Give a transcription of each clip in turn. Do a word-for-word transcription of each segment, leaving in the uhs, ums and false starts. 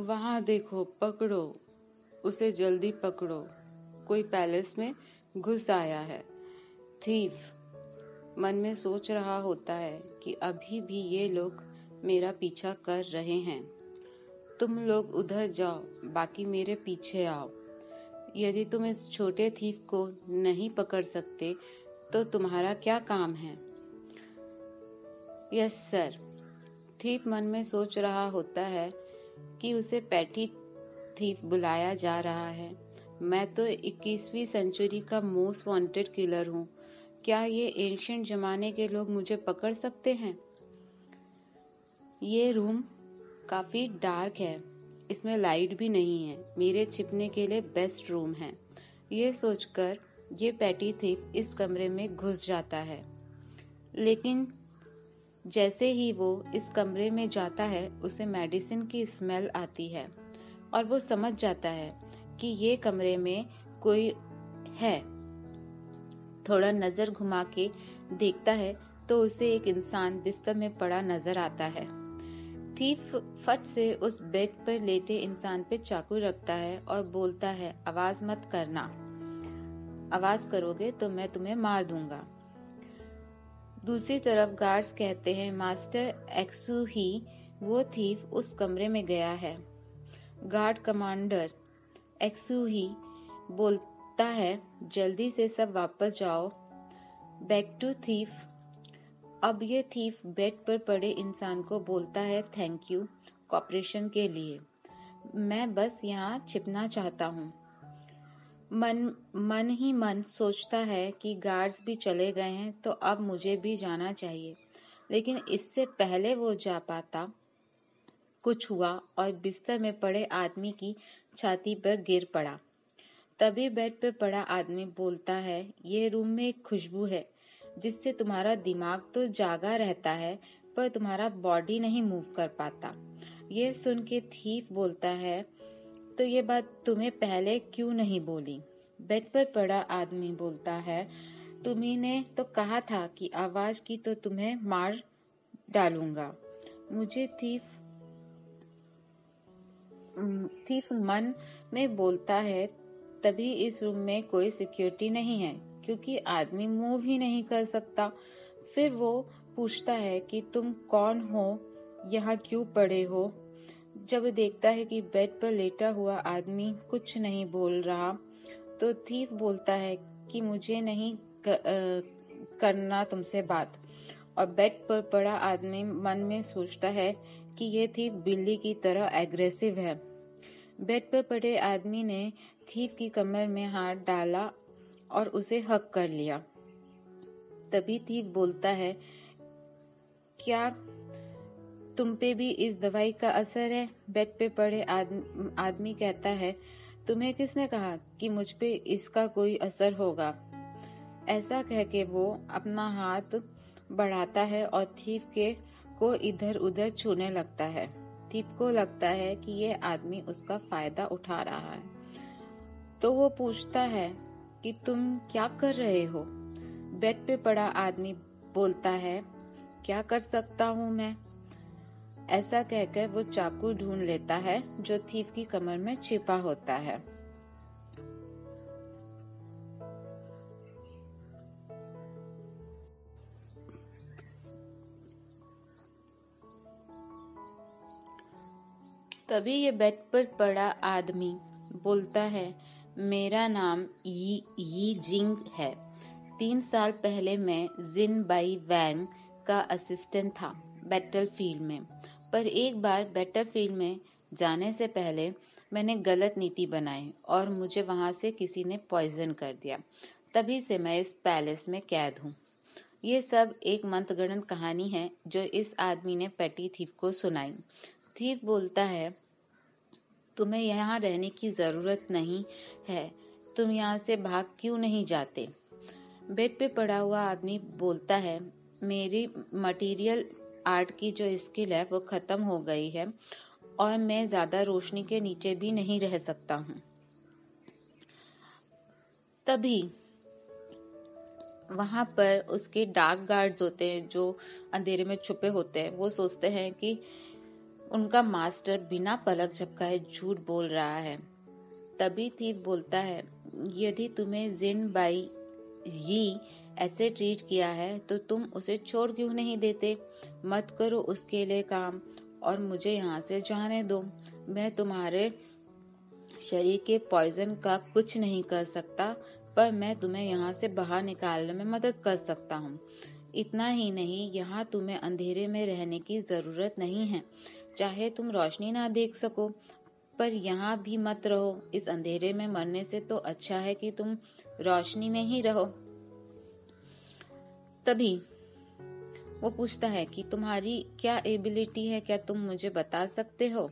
वहां देखो, पकड़ो उसे, जल्दी पकड़ो, कोई पैलेस में घुस आया है। थीफ मन में सोच रहा होता है कि अभी भी ये लोग मेरा पीछा कर रहे हैं। तुम लोग उधर जाओ, बाकी मेरे पीछे आओ। यदि तुम इस छोटे थीफ को नहीं पकड़ सकते तो तुम्हारा क्या काम है? Yes sir. थीफ मन में सोच रहा होता है कि उसे पैटी थीफ बुलाया जा रहा है। मैं तो इक्कीसवीं सेंचुरी का मोस्ट वांटेड किलर हूँ। क्या ये एंशिएंट जमाने के लोग मुझे पकड़ सकते हैं? ये रूम काफी डार्क है, इसमें लाइट भी नहीं है। मेरे छिपने के लिए बेस्ट रूम है। ये सोचकर ये पैटी थीफ इस कमरे में घुस जाता है। लेकिन जैसे ही वो इस कमरे में जाता है, उसे मेडिसिन की स्मेल आती है और वो समझ जाता है कि ये कमरे में कोई है। थोड़ा नजर घुमा के देखता है तो उसे एक इंसान बिस्तर में पड़ा नजर आता है। थीफ फट से उस बेड पर लेटे इंसान पे चाकू रखता है और बोलता है, आवाज मत करना। आवाज करोगे तो मैं तुम्हें मार दूंगा। दूसरी तरफ गार्ड्स कहते हैं, मास्टर एक्सू ही वो थीफ उस कमरे में गया है। गार्ड कमांडर एक्सू ही बोलता है, जल्दी से सब वापस जाओ, बैक टू थीफ। अब ये थीफ बेड पर पड़े इंसान को बोलता है, थैंक यू कॉपरेशन के लिए। मैं बस यहाँ छिपना चाहता हूँ। मन मन ही मन सोचता है कि गार्ड्स भी चले गए हैं तो अब मुझे भी जाना चाहिए। लेकिन इससे पहले वो जा पाता, कुछ हुआ और बिस्तर में पड़े आदमी की छाती पर गिर पड़ा। तभी बेड पर पड़ा आदमी बोलता है, ये रूम में एक खुशबू है जिससे तुम्हारा दिमाग तो जागा रहता है पर तुम्हारा बॉडी नहीं मूव कर पाता। ये सुन के थीफ बोलता है, तो ये बात तुम्हें पहले क्यों नहीं बोली? बेड पर पड़ा आदमी बोलता है, तुम्ही ने तो कहा था कि आवाज की तो तुम्हें मार डालूंगा। मुझे थीफ थीफ मन में बोलता है, तभी इस रूम में कोई सिक्योरिटी नहीं है क्योंकि आदमी मूव ही नहीं कर सकता। फिर वो पूछता है कि तुम कौन हो, यहाँ क्यों पड़े हो? जब देखता है कि बेड पर लेटा हुआ आदमी कुछ नहीं बोल रहा तो थीफ बोलता है कि मुझे नहीं कर, आ, करना तुमसे बात। और बेड पर पड़ा आदमी मन में सोचता है कि ये थीफ बिल्ली की तरह एग्रेसिव है। बेड पर पड़े आदमी ने थीफ की कमर में हाथ डाला और उसे हक कर लिया। तभी थीफ बोलता है, क्या तुम पे भी इस दवाई का असर है? बेड पे पड़े आदमी, आदमी कहता है, तुम्हें किसने कहा कि मुझ पे इसका कोई असर होगा? ऐसा कह के वो अपना हाथ बढ़ाता है और थीफ के को इधर उधर छूने लगता है। थीफ को लगता है कि ये आदमी उसका फायदा उठा रहा है, तो वो पूछता है कि तुम क्या कर रहे हो? बेड पे पड़ा आदमी बोलता है, क्या कर सकता हूँ मैं? ऐसा कहकर वो चाकू ढूंढ लेता है जो थीफ की कमर में छिपा होता है। तभी ये बेड पर पड़ा आदमी बोलता है, मेरा नाम यी यी जिंग है। तीन साल पहले मैं जिन बाई वैंग का असिस्टेंट था बैटलफील्ड में। पर एक बार बैटलफील्ड में जाने से पहले मैंने गलत नीति बनाई और मुझे वहां से किसी ने पॉइजन कर दिया। तभी से मैं इस पैलेस में कैद हूँ। ये सब एक मंत्रगणन कहानी है जो इस आदमी ने पैटी थीफ को सुनाई। थीफ बोलता है, तुम्हें यहाँ रहने की जरूरत नहीं है, तुम यहाँ से भाग क्यों नहीं जाते? बेड पे पड़ा हुआ आदमी बोलता है, मेरी मटेरियल आर्ट की जो स्किल है वो खत्म हो गई है और मैं ज्यादा रोशनी के नीचे भी नहीं रह सकता हूँ। तभी वहां पर उसके डार्क गार्ड्स होते हैं जो अंधेरे में छुपे होते हैं। वो सोचते हैं कि उनका मास्टर बिना पलक झपकाए झूठ बोल रहा है। तभी थीफ बोलता है, यदि तुम्हें जिन बाई यी ऐसे ट्रीट किया है तो तुम उसे छोड़ क्यों नहीं देते? मत करो उसके लिए काम और मुझे यहाँ से जाने दो। मैं तुम्हारे शरीर के पॉइजन का कुछ नहीं कर सकता, पर मैं तुम्हें यहाँ से बाहर निकालने में मदद कर सकता हूँ। इतना ही नहीं, यहाँ तुम्हें अंधेरे में रहने की जरूरत नहीं है। चाहे तुम रोशनी ना देख सको, पर यहाँ भी मत रहो। इस अंधेरे में मरने से तो अच्छा है कि तुम रोशनी में ही रहो। तभी वो पूछता है कि तुम्हारी क्या एबिलिटी है, क्या तुम मुझे बता सकते हो?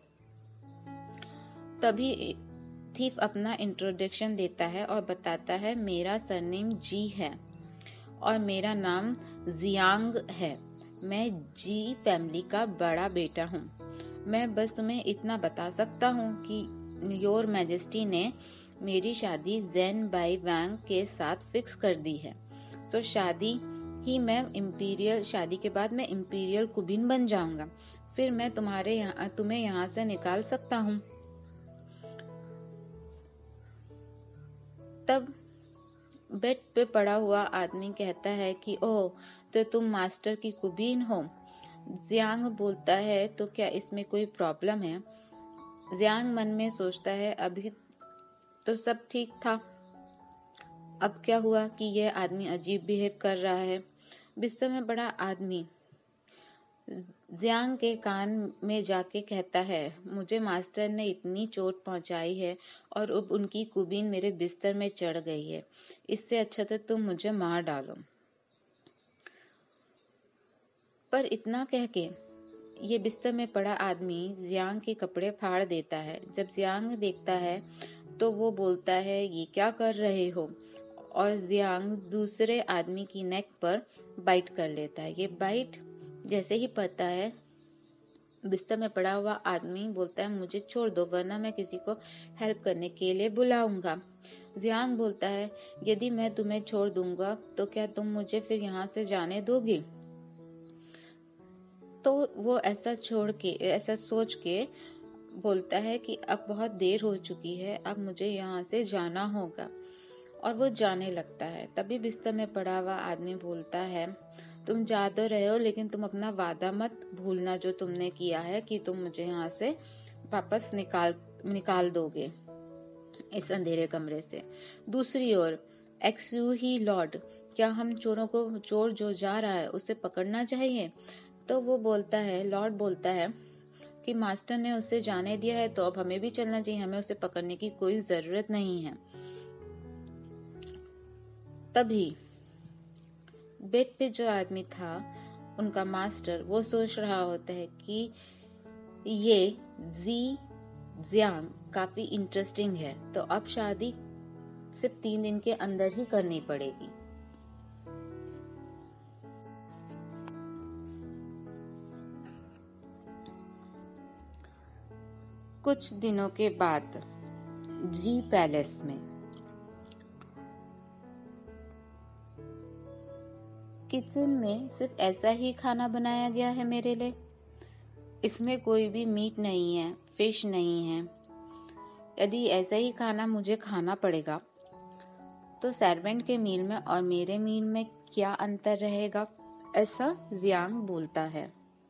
तभी थीफ अपना इंट्रोडक्शन देता है और बताता है, मेरा सरनेम जी है और मेरा नाम जियांग है। मैं जी फैमिली का बड़ा बेटा हूँ। मैं बस तुम्हें इतना बता सकता हूँ कि योर मैजेस्टी ने मेरी शादी ज़ेन बाई वांग के साथ फिक्स कर दी है। तो शादी ही मैं इम्पीरियल शादी के बाद मैं इम्पीरियल कुबीन बन जाऊंगा। फिर मैं तुम्हारे यहाँ तुम्हें यहाँ से निकाल सकता हूँ। तब बेड पे पड़ा हुआ आदमी कहता है कि ओह, तो तुम मास्टर की कुबीन हो। जियांग बोलता है, तो क्या इसमें कोई प्रॉब्लम है? जियांग मन में सोचता है, अभी तो सब ठीक था, अब क्या हुआ कि यह आदमी अजीब बिहेव कर रहा है। बिस्तर में बड़ा आदमी जियांग के कान में जाके कहता है, मुझे मास्टर ने इतनी चोट पहुंचाई है और अब उनकी कुबीन मेरे बिस्तर में चढ़ गई है। इससे अच्छा तो तुम मुझे मार डालो। पर इतना कह के ये बिस्तर में पड़ा आदमी जियांग के कपड़े फाड़ देता है। जब जियांग देखता है तो वो बोलता है, ये क्या कर रहे हो? और जियांग दूसरे आदमी की नेक पर बाइट कर लेता है। ये बाइट जैसे ही पड़ता है, बिस्तर में पड़ा हुआ आदमी बोलता है, मुझे छोड़ दो वरना मैं किसी को हेल्प करने के लिए बुलाऊंगा। जियांग बोलता है, यदि मैं तुम्हें छोड़ दूंगा तो क्या तुम मुझे फिर यहाँ से जाने दोगे? तो वो ऐसा छोड़ के ऐसा सोच के बोलता है कि अब बहुत देर हो चुकी है, अब मुझे यहाँ से जाना होगा, और वो जाने लगता है। तभी बिस्तर में पड़ा हुआ आदमी बोलता है, तुम जा तो रहे हो, लेकिन तुम अपना वादा मत भूलना जो तुमने किया है कि तुम मुझे यहाँ से वापस निकाल निकाल दोगे इस अंधेरे कमरे से। दूसरी ओर एक्सयू ही लॉर्ड, क्या हम चोरों को चोर जो जा रहा है उसे पकड़ना चाहिए? तो वो बोलता है, लॉर्ड बोलता है कि मास्टर ने उसे जाने दिया है तो अब हमें भी चलना चाहिए, हमें उसे पकड़ने की कोई जरूरत नहीं है। तभी बेड पे जो आदमी था, उनका मास्टर, वो सोच रहा होता है कि ये जी जियांग काफी इंटरेस्टिंग है, तो अब शादी सिर्फ तीन दिन के अंदर ही करनी पड़ेगी। कुछ दिनों के बाद जी पैलेस में किचन में सिर्फ ऐसा ही खाना बनाया गया है मेरे लिए। इसमें कोई भी मीट नहीं है, फिश नहीं है। यदि ऐसा ही खाना मुझे खाना पड़ेगा तो सर्वेंट के मील में और मेरे मील में क्या अंतर रहेगा? ऐसा जियांग बोलता है।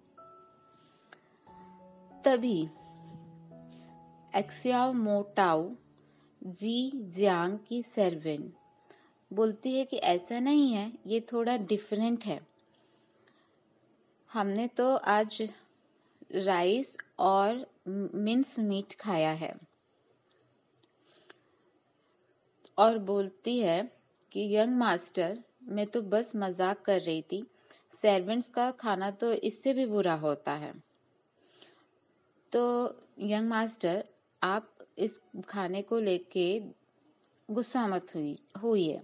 तभी एक्सियाओ मोटाओ जी जियांग की सर्वेंट बोलती है कि ऐसा नहीं है, ये थोड़ा डिफरेंट है। हमने तो आज राइस और मिन्स मीट खाया है। और बोलती है कि यंग मास्टर, मैं तो बस मजाक कर रही थी, सर्वेंट्स का खाना तो इससे भी बुरा होता है। तो यंग मास्टर, आप इस खाने को लेके गुस्सा मत हुई हुई है।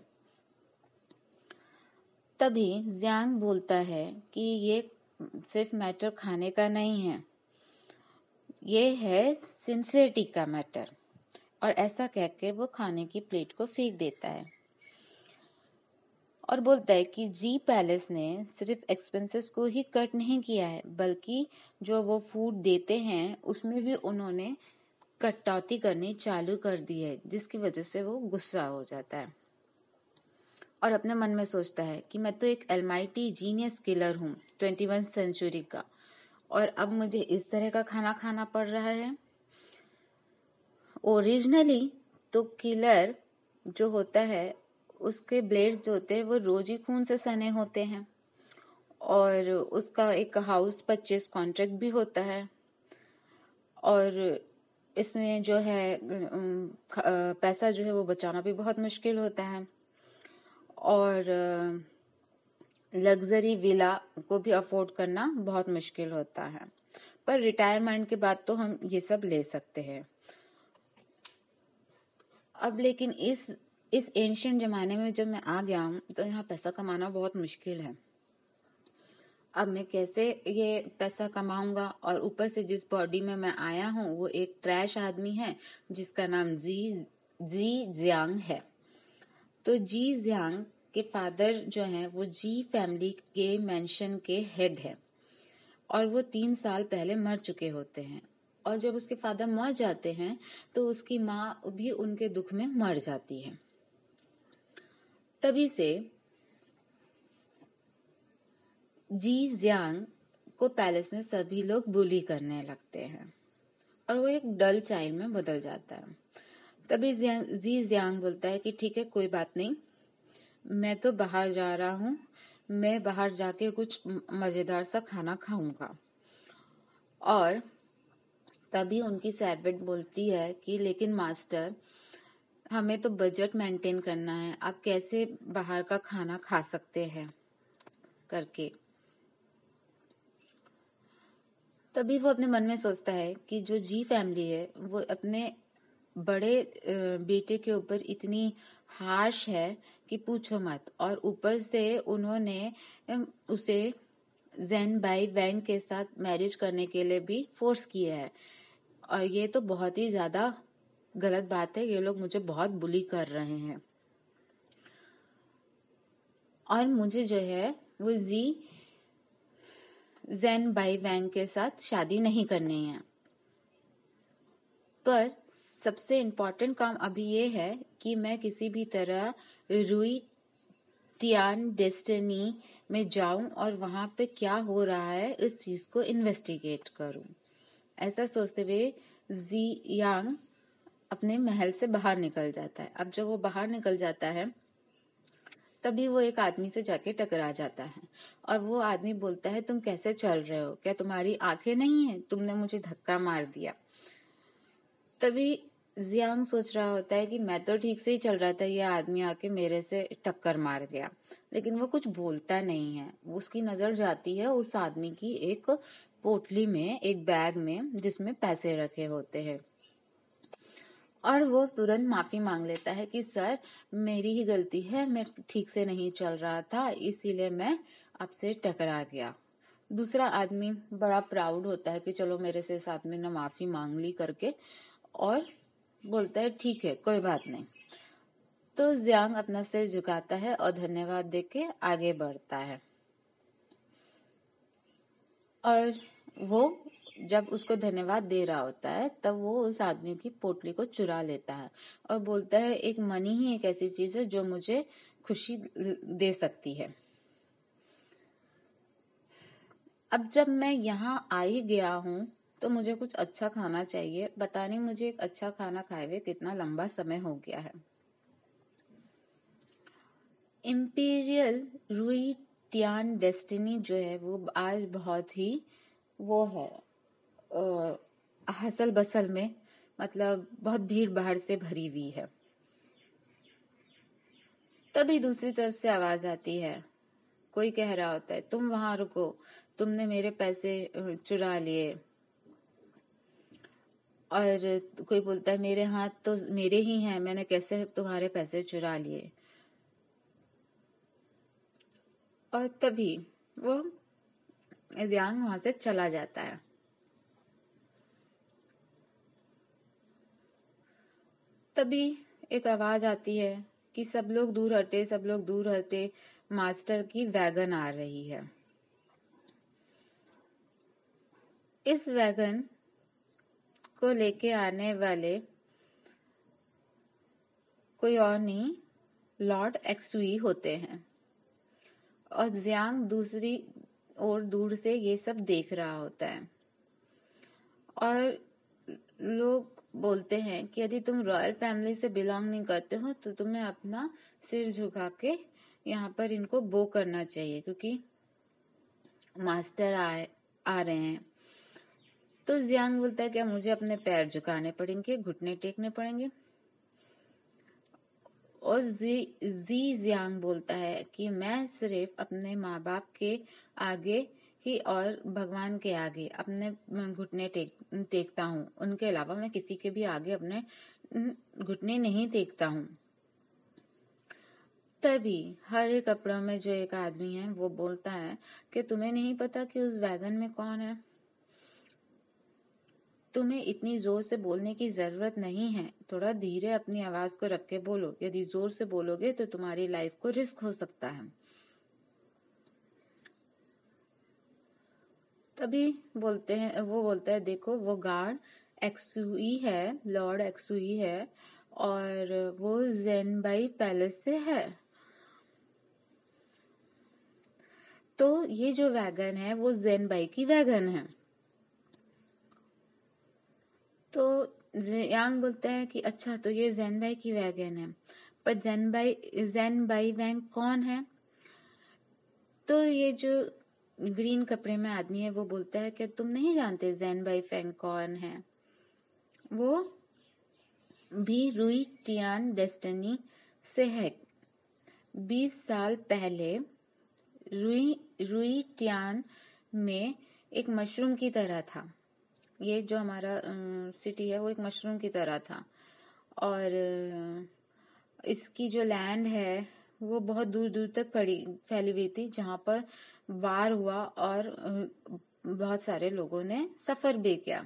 तभी जियांग बोलता है कि ये सिर्फ मैटर खाने का नहीं है, ये है सिंसियरिटी का मैटर। और ऐसा कह के वो खाने की प्लेट को फेंक देता है। और बोलता है कि जी पैलेस ने सिर्फ एक्सपेंसेस को ही कट नहीं किया है, बल्कि जो वो फूड देते हैं उसमें भी उन्होंने कटौती करनी चालू कर दी है, जिसकी वजह से वो गुस्सा हो जाता है और अपने मन में सोचता है कि मैं तो एक एलमाइटी जीनियस किलर हूँ ट्वेंटी वन सेंचुरी का, और अब मुझे इस तरह का खाना खाना पड़ रहा है। ओरिजिनली तो किलर जो होता है उसके ब्लेड्स जो होते हैं वो रोज ही खून से सने होते हैं, और उसका एक हाउस परचेस कॉन्ट्रैक्ट भी होता है, और इसमें जो है पैसा जो है वो बचाना भी बहुत मुश्किल होता है, और लग्जरी विला को भी अफोर्ड करना बहुत मुश्किल होता है। पर रिटायरमेंट के बाद तो हम ये सब ले सकते हैं। अब लेकिन इस इस एंशियंट जमाने में जब मैं आ गया हूँ तो यहाँ पैसा कमाना बहुत मुश्किल है। अब मैं कैसे ये पैसा कमाऊंगा, और ऊपर से जिस बॉडी में मैं आया हूँ वो एक ट्रैश आदमी है जिसका नाम जी जी जियांग है। तो जी जियांग के फादर जो हैं वो जी फैमिली के मेंशन के हेड है, और वो तीन साल पहले मर चुके होते हैं, और जब उसके फादर मर जाते हैं तो उसकी माँ भी उनके दुख में मर जाती है। तभी से जी जियांग को पैलेस में सभी लोग बुली करने लगते हैं और वो एक डल चाइल्ड में बदल जाता है। तभी जी जियांग बोलता है कि ठीक है, कोई बात नहीं, मैं तो बाहर जा रहा हूँ, मैं बाहर जाके कुछ मजेदार सा खाना खाऊंगा। और तभी उनकी सर्वेंट बोलती है कि लेकिन मास्टर, हमें तो बजट मेंटेन करना है, आप कैसे बाहर का खाना खा सकते हैं करके। तभी वो अपने मन में सोचता है कि जो जी फैमिली है वो अपने बड़े बेटे के ऊपर इतनी हार्श है कि पूछो मत, और ऊपर से उन्होंने उसे जेन बाई वैंग के साथ मैरिज करने के लिए भी फोर्स किया है, और ये तो बहुत ही ज्यादा गलत बात है, ये लोग मुझे बहुत बुली कर रहे हैं, और मुझे जो है वो जी जेन बाई वैंग के साथ शादी नहीं करनी है। पर सबसे इम्पोर्टेंट काम अभी ये है कि मैं किसी भी तरह रुई टियान डेस्टिनी में जाऊं और वहां पे क्या हो रहा है इस चीज को इन्वेस्टिगेट करूं। ऐसा सोचते हुए जी यांग अपने महल से बाहर निकल जाता है। अब जब वो बाहर निकल जाता है तभी वो एक आदमी से जाके टकरा जाता है, और वो आदमी बोलता है, तुम कैसे चल रहे हो, क्या तुम्हारी आंखें नहीं है, तुमने मुझे धक्का मार दिया। तभी जियांग सोच रहा होता है कि मैं तो ठीक से ही चल रहा था, ये आदमी आके मेरे से टक्कर मार गया, लेकिन वो कुछ बोलता नहीं है। उसकी नजर जाती है उस आदमी की एक पोटली में, एक बैग में जिसमें पैसे रखे होते हैं, और वो तुरंत माफी मांग लेता है कि सर मेरी ही गलती है, मैं ठीक से नहीं चल रहा था, इसीलिए मैं आपसे टकरा गया। दूसरा आदमी बड़ा प्राउड होता है कि चलो मेरे से इस आदमी ने माफी मांग ली करके, और बोलता है ठीक है, कोई बात नहीं। तो जियांग अपना सिर झुकाता है और धन्यवाद देके आगे बढ़ता है, और वो जब उसको धन्यवाद दे रहा होता है तब वो उस आदमी की पोटली को चुरा लेता है और बोलता है, एक मनी ही एक ऐसी चीज है जो मुझे खुशी दे सकती है। अब जब मैं यहाँ आ ही गया हूँ तो मुझे कुछ अच्छा खाना चाहिए, पता नहीं मुझे एक अच्छा खाना खाए हुए कितना लंबा समय हो गया है। इम्पीरियल रुई टियान डेस्टिनी जो है वो आज बहुत ही वो है हसल बसल में, मतलब बहुत भीड़ भाड़ से भरी हुई है। तभी दूसरी तरफ से आवाज आती है, कोई कह रहा होता है, तुम वहां रुको, तुमने मेरे पैसे चुरा लिए। और कोई बोलता है, मेरे हाथ तो मेरे ही हैं, मैंने कैसे तुम्हारे पैसे चुरा लिए। और तभी वो जियांग वहां से चला जाता है। तभी एक आवाज आती है कि सब लोग दूर हटे, सब लोग दूर हटे, मास्टर की वैगन आ रही है। इस वैगन को लेके आने वाले कोई और नहीं, लॉर्ड एक्सुई होते हैं। और जियांग दूसरी ओर दूर से ये सब देख रहा होता है। और लोग बोलते हैं कि यदि तुम रॉयल फैमिली से बिलोंग नहीं करते हो तो तुम्हें अपना सिर झुका के यहाँ पर इनको बो करना चाहिए, क्योंकि मास्टर आए आ रहे हैं। तो जियांग बोलता है क्या मुझे अपने पैर झुकाने पड़ेंगे, घुटने टेकने पड़ेंगे? और जी जी जियांग बोलता है कि मैं सिर्फ अपने माँ बाप के आगे ही और भगवान के आगे अपने घुटने टेक टेकता हूँ, उनके अलावा मैं किसी के भी आगे अपने घुटने नहीं टेकता हूँ। तभी हरे कपड़ों में जो एक आदमी है वो बोलता है कि तुम्हें नहीं पता कि उस वैगन में कौन है? तुम्हें इतनी जोर से बोलने की जरूरत नहीं है, थोड़ा धीरे अपनी आवाज को रख के बोलो। यदि जोर से बोलोगे तो तुम्हारी लाइफ को रिस्क हो सकता है। तभी बोलते हैं वो बोलता है देखो वो गार्ड एक्सुई है, लॉर्ड एक्सुई है और वो ज़ेनबाई पैलेस से है। तो ये जो वैगन है वो ज़ेनबाई की वैगन है। तो जियांग बोलता है कि अच्छा तो ये ज़ेनबाई की वैगन है, पर ज़ेनबाई ज़ेनबाई वैंग कौन है? तो ये जो ग्रीन कपड़े में आदमी है वो बोलता है कि तुम नहीं जानते ज़ेनबाई फैंग कौन है? वो भी रुई टियान डेस्टिनी से है। बीस साल पहले रुई रुई टियान में एक मशरूम की तरह था। ये जो हमारा सिटी है वो एक मशरूम की तरह था और इसकी जो लैंड है वो बहुत दूर दूर तक पड़ी फैली हुई थी, जहाँ पर वार हुआ और बहुत सारे लोगों ने सफर भी किया।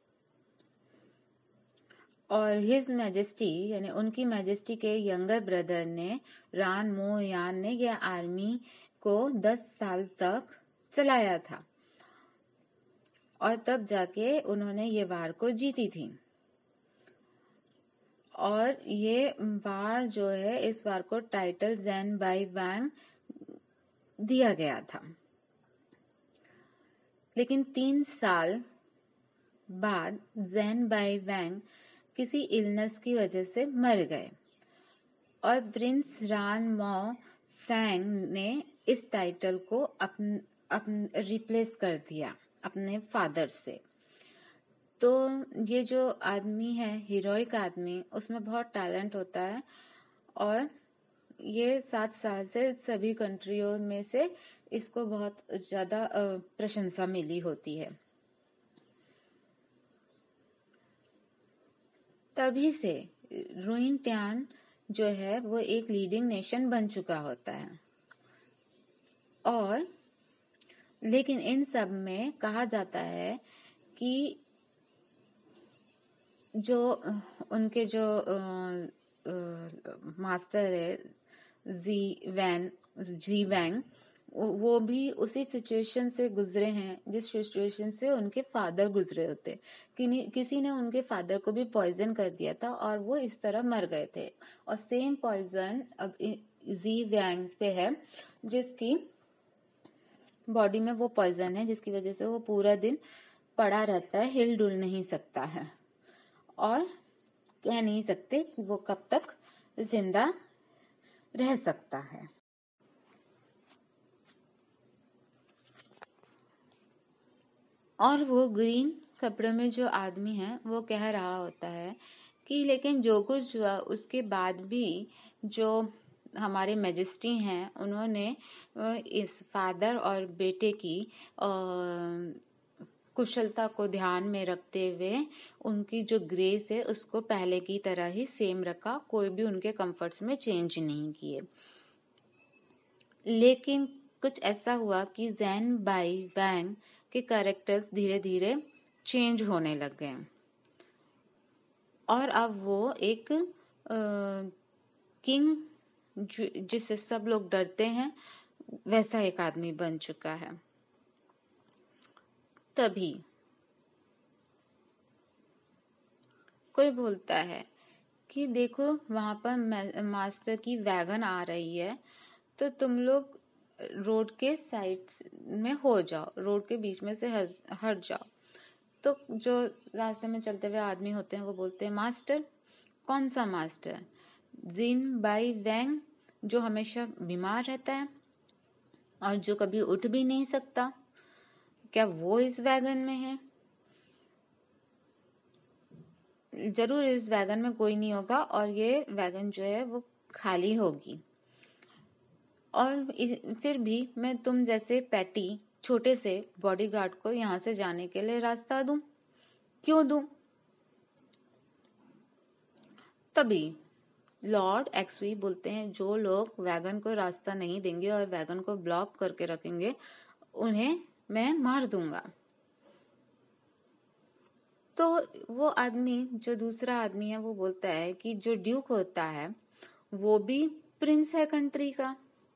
और हिज मैजेस्टी यानी उनकी मैजेस्टी के यंगर ब्रदर ने रान मो यान ने यह आर्मी को दस साल तक चलाया था और तब जाके उन्होंने ये वार को जीती थी। और ये वार जो है इस वार को टाइटल ज़ेनबाई वैंग दिया गया था। लेकिन तीन साल बाद ज़ेनबाई वैंग किसी इलनेस की वजह से मर गए और प्रिंस रान मो फैंग ने इस टाइटल को अपन अपन रिप्लेस कर दिया अपने फादर से। तो ये जो आदमी है हीरोइक आदमी, उसमें बहुत टैलेंट होता है और ये सात साल से सभी कंट्रियों में से इसको बहुत ज्यादा प्रशंसा मिली होती है। तभी से रुइन ट्यान जो है वो एक लीडिंग नेशन बन चुका होता है। और लेकिन इन सब में कहा जाता है कि जो उनके जो आ, आ, मास्टर है जी वैन जी वैंग वो भी उसी सिचुएशन से गुजरे हैं जिस सिचुएशन से उनके फादर गुजरे होते। कि, किसी ने उनके फादर को भी पॉइजन कर दिया था और वो इस तरह मर गए थे और सेम पॉइजन अब जी वैंग पे है, जिसकी बॉडी में वो पॉइजन है जिसकी वजह से वो पूरा दिन पड़ा रहता है, हिल डुल नहीं सकता है और कह नहीं सकते कि वो कब तक जिंदा रह सकता है। और वो ग्रीन कपड़े में जो आदमी है वो कह रहा होता है कि लेकिन जो कुछ हुआ उसके बाद भी जो हमारे मैजेस्टी हैं उन्होंने इस फादर और बेटे की कुशलता को ध्यान में रखते हुए उनकी जो ग्रेस है उसको पहले की तरह ही सेम रखा, कोई भी उनके कंफर्ट्स में चेंज नहीं किए। लेकिन कुछ ऐसा हुआ कि ज़ेनबाई वैंग के कैरेक्टर्स धीरे धीरे चेंज होने लग गए और अब वो एक आ, किंग जिससे सब लोग डरते हैं, वैसा एक आदमी बन चुका है। तभी कोई बोलता है कि देखो वहां पर मास्टर की वैगन आ रही है, तो तुम लोग रोड के साइड में हो जाओ, रोड के बीच में से हट जाओ। तो जो रास्ते में चलते हुए आदमी होते हैं वो बोलते हैं, मास्टर? कौन सा मास्टर? जिन बाई वैंग, जो हमेशा बीमार रहता है और जो कभी उठ भी नहीं सकता, क्या वो इस वैगन में है? जरूर इस वैगन में कोई नहीं होगा और ये वैगन जो है वो खाली होगी। और फिर भी मैं तुम जैसे पैटी छोटे से बॉडीगार्ड को यहाँ से जाने के लिए रास्ता दूं? क्यों दूं? तभी लॉर्ड एक्सवी बोलते हैं, जो लोग वैगन को रास्ता नहीं देंगे और वैगन को ब्लॉक करके रखेंगे, उन्हें मैं मार दूंगा। तो वो आदमी, जो दूसरा आदमी है, वो बोलता है कि जो ड्यूक होता है वो भी प्रिंस है कंट्री का।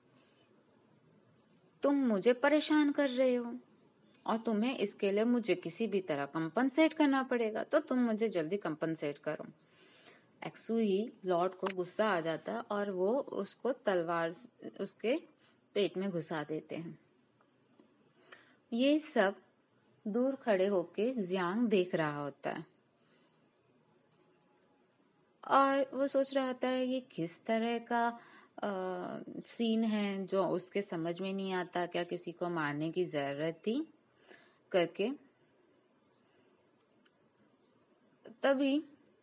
तुम मुझे परेशान कर रहे हो और तुम्हें इसके लिए मुझे किसी भी तरह कंपनसेट करना पड़ेगा, तो तुम मुझे जल्दी कंपनसेट करो। एक्सुई लॉर्ड को गुस्सा आ जाता और वो उसको तलवार उसके पेट में घुसा देते हैं। ये सब दूर खड़े होके जियांग देख रहा होता है और वो सोच रहा होता है ये किस तरह का आ, सीन है जो उसके समझ में नहीं आता। क्या किसी को मारने की जरूरत थी करके। तभी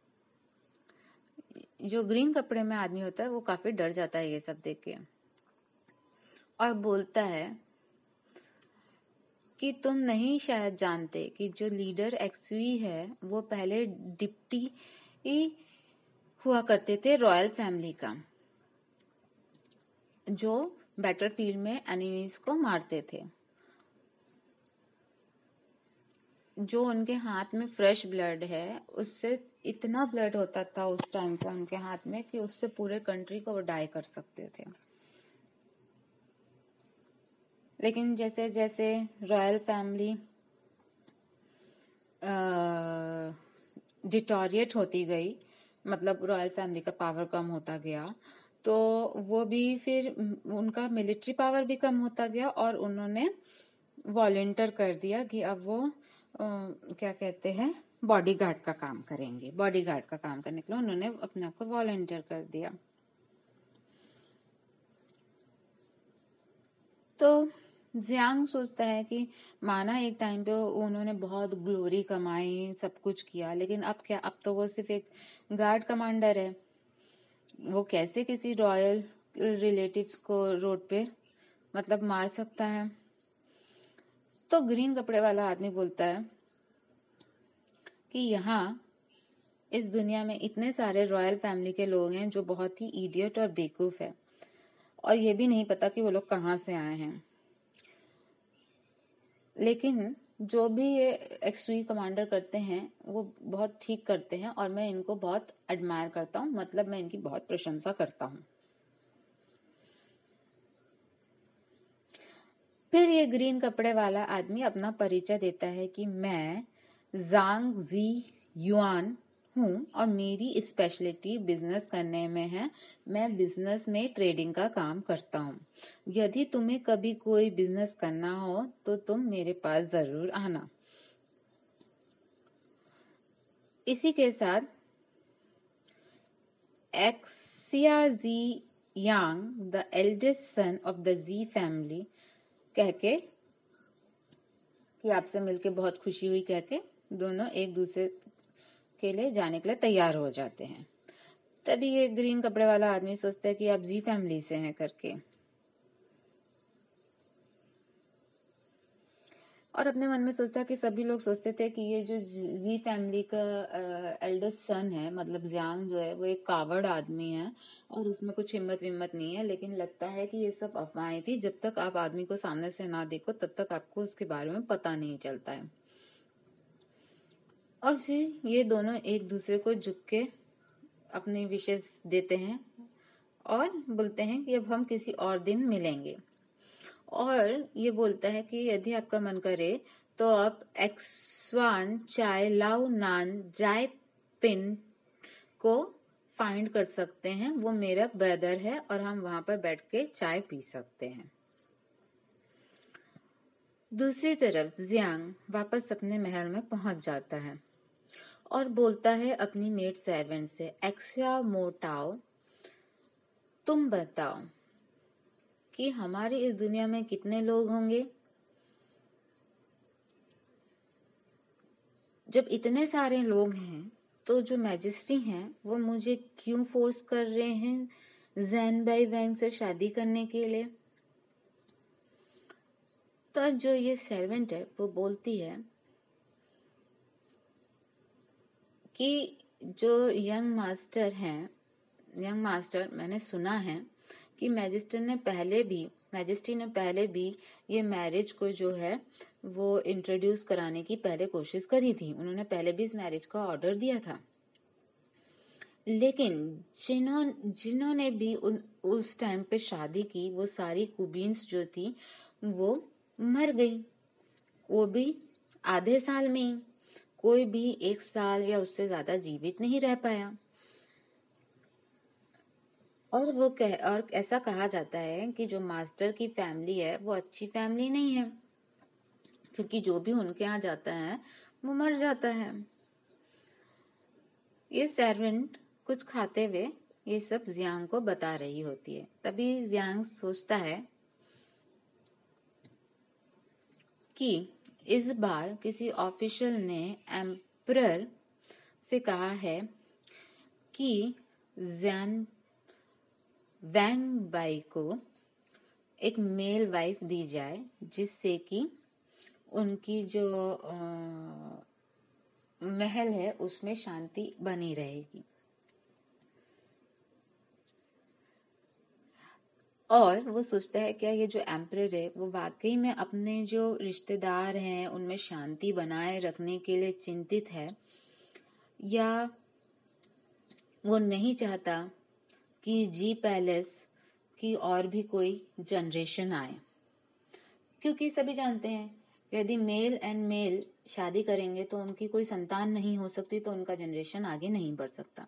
जो ग्रीन कपड़े में आदमी होता है वो काफी डर जाता है ये सब देख के और बोलता है कि तुम नहीं शायद जानते कि जो लीडर एक्सवी है वो पहले डिप्टी हुआ करते थे रॉयल फैमिली का, जो बैटलफील्ड में एनिमीज को मारते थे। जो उनके हाथ में फ्रेश ब्लड है, उससे इतना ब्लड होता था उस टाइम पे उनके हाथ में कि उससे पूरे कंट्री को वो डाई कर सकते थे। लेकिन जैसे जैसे रॉयल फैमिली डिटोरिएट होती गई, मतलब रॉयल फैमिली का पावर कम होता गया, तो वो भी फिर उनका मिलिट्री पावर भी कम होता गया और उन्होंने वॉलंटियर कर दिया कि अब वो आ, क्या कहते हैं बॉडीगार्ड का काम करेंगे। बॉडीगार्ड का काम करने के लिए उन्होंने अपने आप को वॉलंटियर कर दिया। तो जियांग सोचता है कि माना एक टाइम पे उन्होंने बहुत ग्लोरी कमाई, सब कुछ किया, लेकिन अब क्या, अब तो वो सिर्फ एक गार्ड कमांडर है। वो कैसे किसी रॉयल रिलेटिव्स को रोड पे मतलब मार सकता है। तो ग्रीन कपड़े वाला आदमी बोलता है कि यहाँ इस दुनिया में इतने सारे रॉयल फैमिली के लोग हैं जो बहुत ही इडियट और बेवकूफ है और ये भी नहीं पता कि वो लोग कहाँ से आए हैं। लेकिन जो भी ये एक्सवी कमांडर करते हैं वो बहुत ठीक करते हैं और मैं इनको बहुत एडमायर करता हूँ, मतलब मैं इनकी बहुत प्रशंसा करता हूँ। फिर ये ग्रीन कपड़े वाला आदमी अपना परिचय देता है कि मैं जांग जी युआन हूँ और मेरी स्पेशलिटी बिजनेस करने में है। मैं बिजनेस में ट्रेडिंग का काम करता हूँ। यदि तुम्हें कभी कोई बिजनेस करना हो तो तुम मेरे पास जरूर आना। इसी के साथ Xia Ji Yang, the eldest son of the Ji family, कह के कि आपसे मिलके बहुत खुशी हुई कह के दोनों एक दूसरे के लिए जाने के लिए तैयार हो जाते हैं। तभी ये ग्रीन कपड़े वाला आदमी सोचता है कि आप जी फैमिली से हैं करके, और अपने मन में सोचता है कि सभी लोग सोचते थे कि ये जो जी फैमिली का एल्डेस्ट सन है, मतलब जियांग जो है, वो एक कावड़ आदमी है और उसमें कुछ हिम्मत विम्मत नहीं है। लेकिन लगता है कि ये सब अफवाहें थी। जब तक आप आदमी को सामने से ना देखो तब तक आपको उसके बारे में पता नहीं चलता है। और फिर ये दोनों एक दूसरे को झुक के अपनी विशेष देते हैं और बोलते हैं कि अब हम किसी और दिन मिलेंगे। और ये बोलता है कि यदि आपका मन करे तो आप एक्सवान चाय लाओ नान जाय पिन को फाइंड कर सकते हैं, वो मेरा ब्रदर है और हम वहां पर बैठ के चाय पी सकते हैं। दूसरी तरफ जियांग वापस अपने महल में पहुंच जाता है और बोलता है अपनी मेड सर्वेंट से, एक्सा मोटाओ, तुम बताओ कि हमारी इस दुनिया में कितने लोग होंगे? जब इतने सारे लोग हैं तो जो मैजेस्टी हैं वो मुझे क्यों फोर्स कर रहे हैं जैन बाई वैंग से शादी करने के लिए? तो जो ये सर्वेंट है वो बोलती है कि जो यंग मास्टर हैं, यंग मास्टर मैंने सुना है कि मैजिस्टर ने पहले भी मैजेस्टी ने पहले भी ये मैरिज को जो है वो इंट्रोड्यूस कराने की पहले कोशिश करी थी। उन्होंने पहले भी इस मैरिज का ऑर्डर दिया था, लेकिन जिन्हों जिन्होंने भी उन, उस टाइम पे शादी की वो सारी कुबीन्स जो थी वो मर गई, वो भी आधे साल में ही। कोई भी एक साल या उससे ज्यादा जीवित नहीं रह पाया। और वो कह और ऐसा कहा जाता है कि जो मास्टर की फैमिली है वो अच्छी फैमिली नहीं है, क्योंकि जो भी उनके यहाँ जाता है वो मर जाता है। ये सर्वेंट कुछ खाते हुए ये सब जियांग को बता रही होती है। तभी जियांग सोचता है कि इस बार किसी ऑफिशियल ने एम्परर से कहा है कि जैन वैंग बाई को एक मेल वाइफ दी जाए, जिससे कि उनकी जो आ, महल है उसमें शांति बनी रहेगी। और वो सोचता है क्या ये जो एम्परर है वो वाकई में अपने जो रिश्तेदार हैं उनमें शांति बनाए रखने के लिए चिंतित है, या वो नहीं चाहता कि जी पैलेस की और भी कोई जनरेशन आए। क्योंकि सभी जानते हैं यदि मेल एंड मेल शादी करेंगे तो उनकी कोई संतान नहीं हो सकती, तो उनका जनरेशन आगे नहीं बढ़ सकता।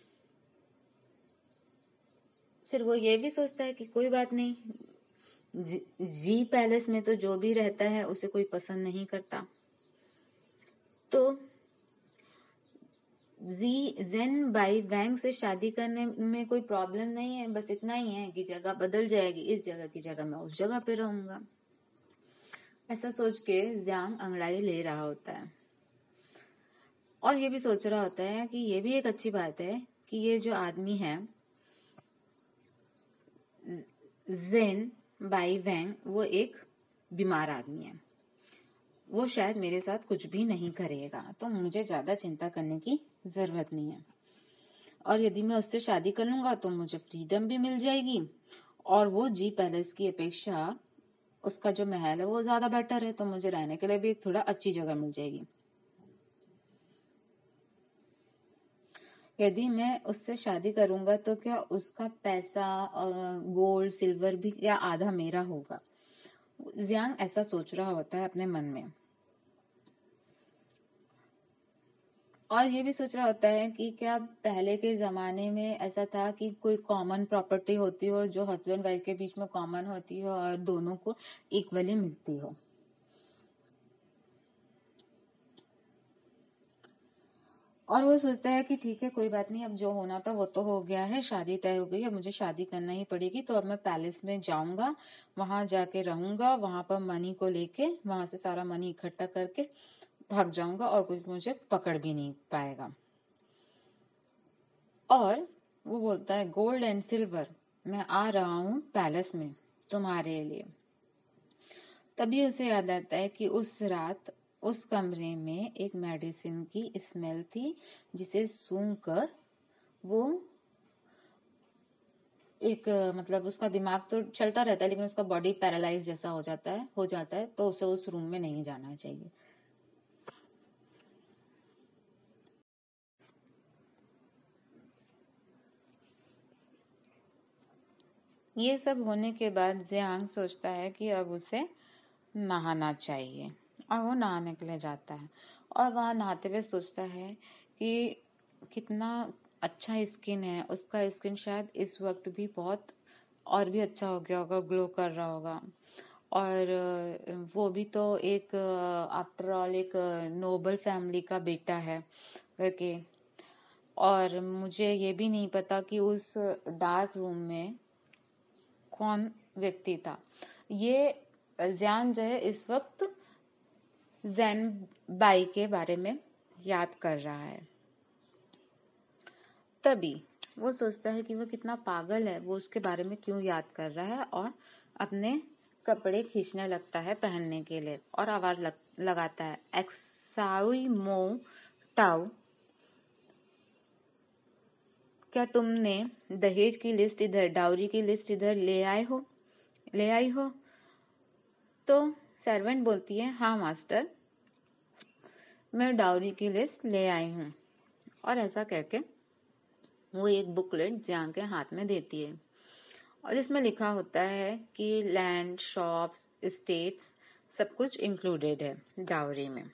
फिर वो ये भी सोचता है कि कोई बात नहीं, जी, जी पैलेस में तो जो भी रहता है उसे कोई पसंद नहीं करता, तो जी जेन बाई वैंग से शादी करने में कोई प्रॉब्लम नहीं है। बस इतना ही है कि जगह बदल जाएगी, इस जगह की जगह मैं उस जगह पे रहूंगा। ऐसा सोच के जियांग अंगड़ाई ले रहा होता है और ये भी सोच रहा होता है कि ये भी एक अच्छी बात है कि ये जो आदमी है जेन बाई वैंग वो एक बीमार आदमी है, वो शायद मेरे साथ कुछ भी नहीं करेगा, तो मुझे ज्यादा चिंता करने की जरूरत नहीं है। और यदि मैं उससे शादी कर लूंगा तो मुझे फ्रीडम भी मिल जाएगी, और वो जी पैलेस की अपेक्षा उसका जो महल है वो ज्यादा बेटर है, तो मुझे रहने के लिए भी एक थोड़ा अच्छी जगह मिल जाएगी। यदि मैं उससे शादी करूंगा तो क्या उसका पैसा, गोल्ड, सिल्वर भी क्या आधा मेरा होगा? जियांग ऐसा सोच रहा होता है अपने मन में, और ये भी सोच रहा होता है कि क्या पहले के जमाने में ऐसा था कि कोई कॉमन प्रॉपर्टी होती हो जो हस्बैंड वाइफ के बीच में कॉमन होती हो और दोनों को इक्वली मिलती हो। और वो सोचता है कि ठीक है, कोई बात नहीं, अब जो होना था वो तो हो गया है, शादी तय हो गई, अब मुझे शादी करना ही पड़ेगी। तो अब मैं पैलेस में जाऊंगा, वहां जाके रहूंगा, वहां पर मनी को लेके वहां से सारा मनी इकट्ठा करके भाग जाऊंगा और कोई मुझे पकड़ भी नहीं पाएगा। और वो बोलता है, गोल्ड एंड सिल्वर, मैं आ रहा हूँ पैलेस में तुम्हारे लिए। तभी उसे याद आता है कि उस रात उस कमरे में एक मेडिसिन की स्मेल थी, जिसे सूंघ कर वो एक मतलब उसका दिमाग तो चलता रहता है लेकिन उसका बॉडी पैरालाइज जैसा हो जाता है हो जाता है तो उसे उस रूम में नहीं जाना चाहिए। ये सब होने के बाद जियांग सोचता है कि अब उसे नहाना चाहिए और वो नहाने के लिए जाता है और वहाँ नहाते हुए सोचता है कि कितना अच्छा स्किन है उसका। स्किन शायद इस वक्त भी बहुत और भी अच्छा हो गया होगा, ग्लो कर रहा होगा। और वो भी तो एक आफ्टर ऑल एक नोबल फैमिली का बेटा है करके। और मुझे ये भी नहीं पता कि उस डार्क रूम में कौन व्यक्ति था। ये जियांग जो है इस वक्त ज़ेन बाई के बारे में याद कर रहा है। तभी वो सोचता है कि वो कितना पागल है, वो उसके बारे में क्यों याद कर रहा है, और अपने कपड़े खींचने लगता है पहनने के लिए और आवाज लग, लगाता है, एक्साई मो टाओ, क्या तुमने दहेज की लिस्ट इधर, डाउरी की लिस्ट इधर ले आए हो ले आई हो? तो सर्वेंट बोलती है, हाँ मास्टर, मैं डाउरी की लिस्ट ले आई हूँ। और ऐसा कहके वो एक बुकलेट जियांग के हाथ में देती है और जिसमें लिखा होता है कि लैंड, शॉप्स, स्टेट्स सब कुछ इंक्लूडेड है डाउरी में।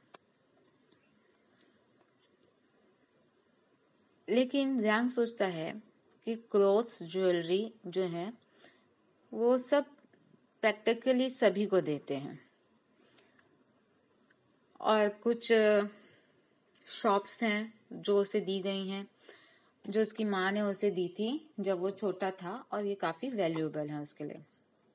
लेकिन जियांग सोचता है कि क्लोथ्स, ज्वेलरी जो है वो सब प्रैक्टिकली सभी को देते हैं और कुछ शॉप्स हैं जो उसे दी गई हैं, जो उसकी माँ ने उसे दी थी जब वो छोटा था, और ये काफी वैल्यूएबल है उसके लिए।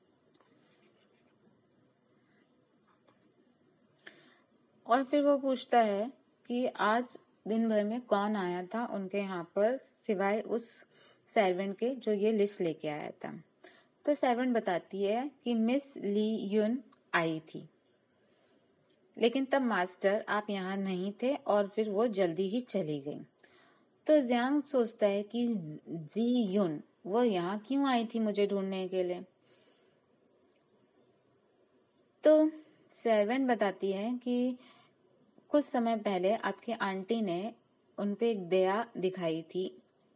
और फिर वो पूछता है कि आज दिन भर में कौन आया था उनके यहाँ पर सिवाय उस सर्वेंट के जो ये लिस्ट लेके आया था। तो सर्वेंट बताती है कि मिस ली युन आई थी, लेकिन तब मास्टर आप यहाँ नहीं थे और फिर वो जल्दी ही चली गई। तो जियांग सोचता है कि जी युन वो यहाँ क्यों आई थी मुझे ढूंढने के लिए। तो सर्वेंट बताती है कि कुछ समय पहले आपकी आंटी ने उनपे एक दया दिखाई थी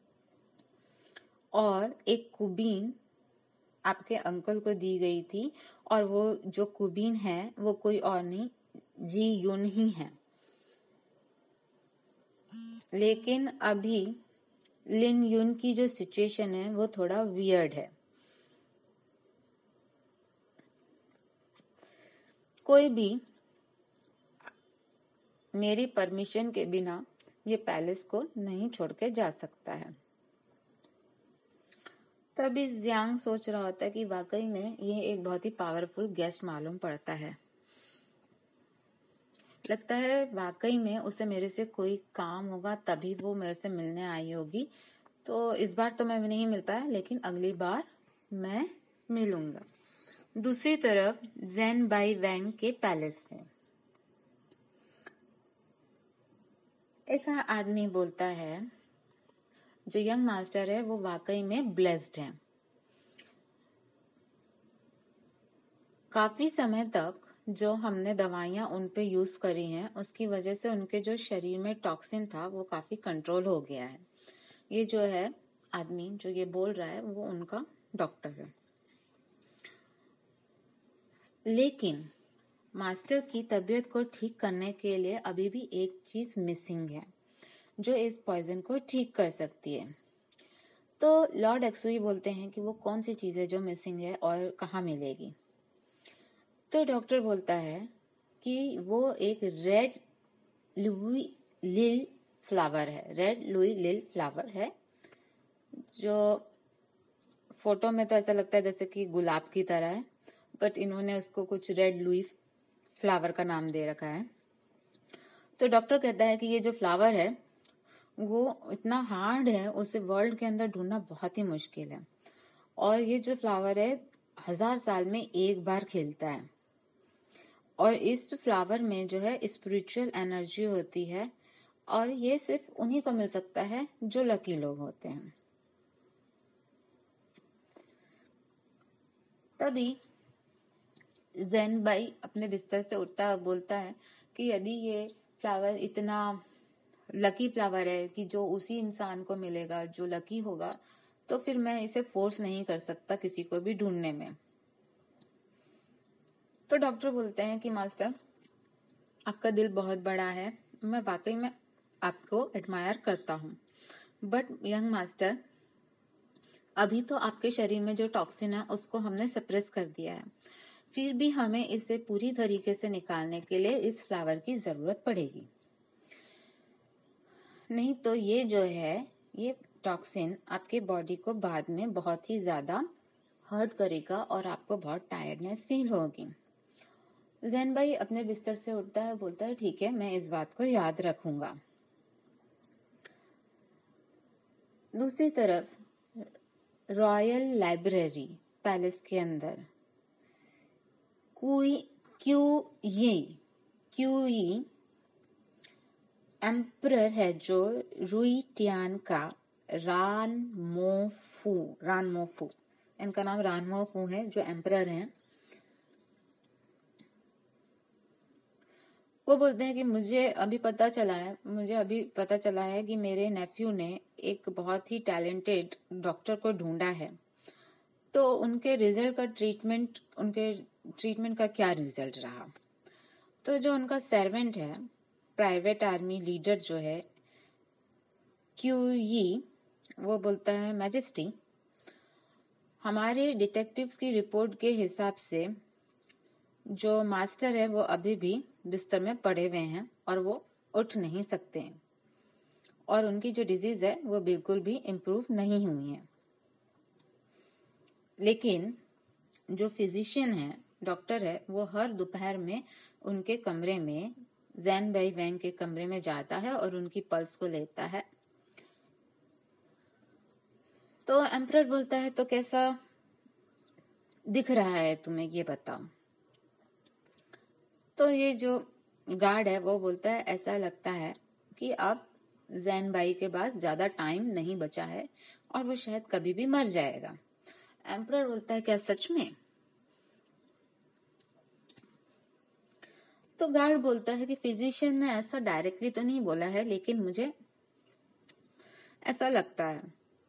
और एक कुबीन आपके अंकल को दी गई थी, और वो जो कुबीन है वो कोई और नहीं, जी युन ही है। लेकिन अभी लिन युन की जो सिचुएशन है वो थोड़ा वियर्ड है। कोई भी मेरी परमिशन के बिना ये पैलेस को नहीं छोड़ के जा सकता है। तभी जियांग सोच रहा होता है कि वाकई में ये एक बहुत ही पावरफुल गेस्ट मालूम पड़ता है। लगता है वाकई में उसे मेरे से कोई काम होगा तभी वो मेरे से मिलने आई होगी। तो इस बार तो मैं नहीं मिल पाया, लेकिन अगली बार मैं मिलूंगा। दूसरी तरफ ज़ेन बाई वैंग के पैलेस में एक आदमी बोलता है, जो यंग मास्टर है वो वाकई में ब्लेस्ड है। काफी समय तक जो हमने दवाइयां उन पे यूज करी हैं उसकी वजह से उनके जो शरीर में टॉक्सिन था वो काफी कंट्रोल हो गया है। ये जो है आदमी जो ये बोल रहा है वो उनका डॉक्टर है। लेकिन मास्टर की तबीयत को ठीक करने के लिए अभी भी एक चीज मिसिंग है जो इस पॉइजन को ठीक कर सकती है। तो लॉर्ड एक्सुई बोलते हैं कि वो कौन सी चीज है जो मिसिंग है और कहाँ मिलेगी। तो डॉक्टर बोलता है कि वो एक रेड लुई लिल फ्लावर है। रेड लुई लिल फ्लावर है, जो फोटो में तो ऐसा लगता है जैसे कि गुलाब की तरह है, बट इन्होंने उसको कुछ रेड लुई फ्लावर का नाम दे रखा है। तो डॉक्टर कहता है कि ये जो फ्लावर है वो इतना हार्ड है, उसे वर्ल्ड के अंदर ढूंढना बहुत ही मुश्किल है, और ये जो फ्लावर है हजार साल में एक बार खिलता है, और इस फ्लावर में जो है स्पिरिचुअल एनर्जी होती है, और ये सिर्फ उन्हीं को मिल सकता है जो लकी लोग होते हैं। तभी ज़ेन बाई अपने बिस्तर से उठता बोलता है कि यदि ये फ्लावर इतना लकी फ्लावर है कि जो उसी इंसान को मिलेगा जो लकी होगा, तो फिर मैं इसे फोर्स नहीं कर सकता किसी को भी ढूंढने में। तो डॉक्टर बोलते हैं कि मास्टर, आपका दिल बहुत बड़ा है, मैं वाकई में आपको एडमायर करता हूँ, बट यंग मास्टर, अभी तो आपके शरीर में जो टॉक्सिन है उसको हमने सप्रेस कर दिया है, फिर भी हमें इसे पूरी तरीके से निकालने के लिए इस फ्लावर की जरूरत पड़ेगी। नहीं तो ये जो है, ये टॉक्सिन आपके बॉडी को बाद में बहुत ही ज्यादा हर्ट करेगा और आपको बहुत टायर्डनेस फील होगी। जैन भाई अपने बिस्तर से उठता है, बोलता है ठीक है, मैं इस बात को याद रखूंगा। दूसरी तरफ रॉयल लाइब्रेरी पैलेस के अंदर क्यू क्यू ये क्यू ई एम्परर है जो रुई टियान का रान मोफू रान मोफू इनका नाम रान मोफू है, जो एम्परर हैं। वो बोलते हैं कि मुझे अभी पता चला है मुझे अभी पता चला है कि मेरे नेफ्यू ने एक बहुत ही टैलेंटेड डॉक्टर को ढूंढा है, तो उनके रिजल्ट का ट्रीटमेंट उनके ट्रीटमेंट का क्या रिजल्ट रहा। तो जो उनका सर्वेंट है, प्राइवेट आर्मी लीडर जो है क्यूई, वो बोलता है मैजेस्टी, हमारे डिटेक्टिव्स की रिपोर्ट के हिसाब से जो मास्टर है वो अभी भी बिस्तर में पड़े हुए हैं और वो उठ नहीं सकते हैं, और उनकी जो डिजीज है वो बिल्कुल भी इम्प्रूव नहीं हुई है। लेकिन जो फिजिशियन है, डॉक्टर है, वो हर दोपहर में उनके कमरे में, जैन बाई वैंग के कमरे में जाता है और उनकी पल्स को लेता है। तो एम्परर बोलता है तो कैसा दिख रहा है तुम्हें, ये बताओ। तो ये जो गार्ड है वो बोलता है ऐसा लगता है कि अब जैन बाई के पास ज्यादा टाइम नहीं बचा है और वो शायद कभी भी मर जाएगा। एम्परर बोलता है क्या सच में? तो गार्ड बोलता है कि फिजिशियन ने ऐसा डायरेक्टली तो नहीं बोला है, लेकिन मुझे ऐसा लगता है।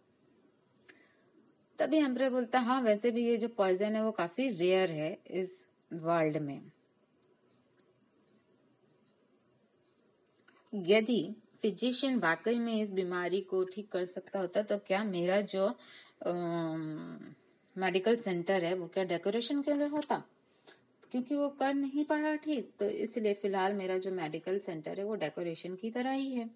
तभी एम्परर बोलता है हाँ, वैसे भी ये जो पॉइजन है वो काफी रेयर है इस वर्ल्ड में। यदि फिजिशियन वाकई में इस बीमारी को ठीक कर सकता होता तो क्या मेरा जो मेडिकल सेंटर है वो क्या डेकोरेशन के लिए होता? क्योंकि वो कर नहीं पाया ठीक, तो इसलिए फिलहाल मेरा जो मेडिकल सेंटर है वो डेकोरेशन की तरह ही है।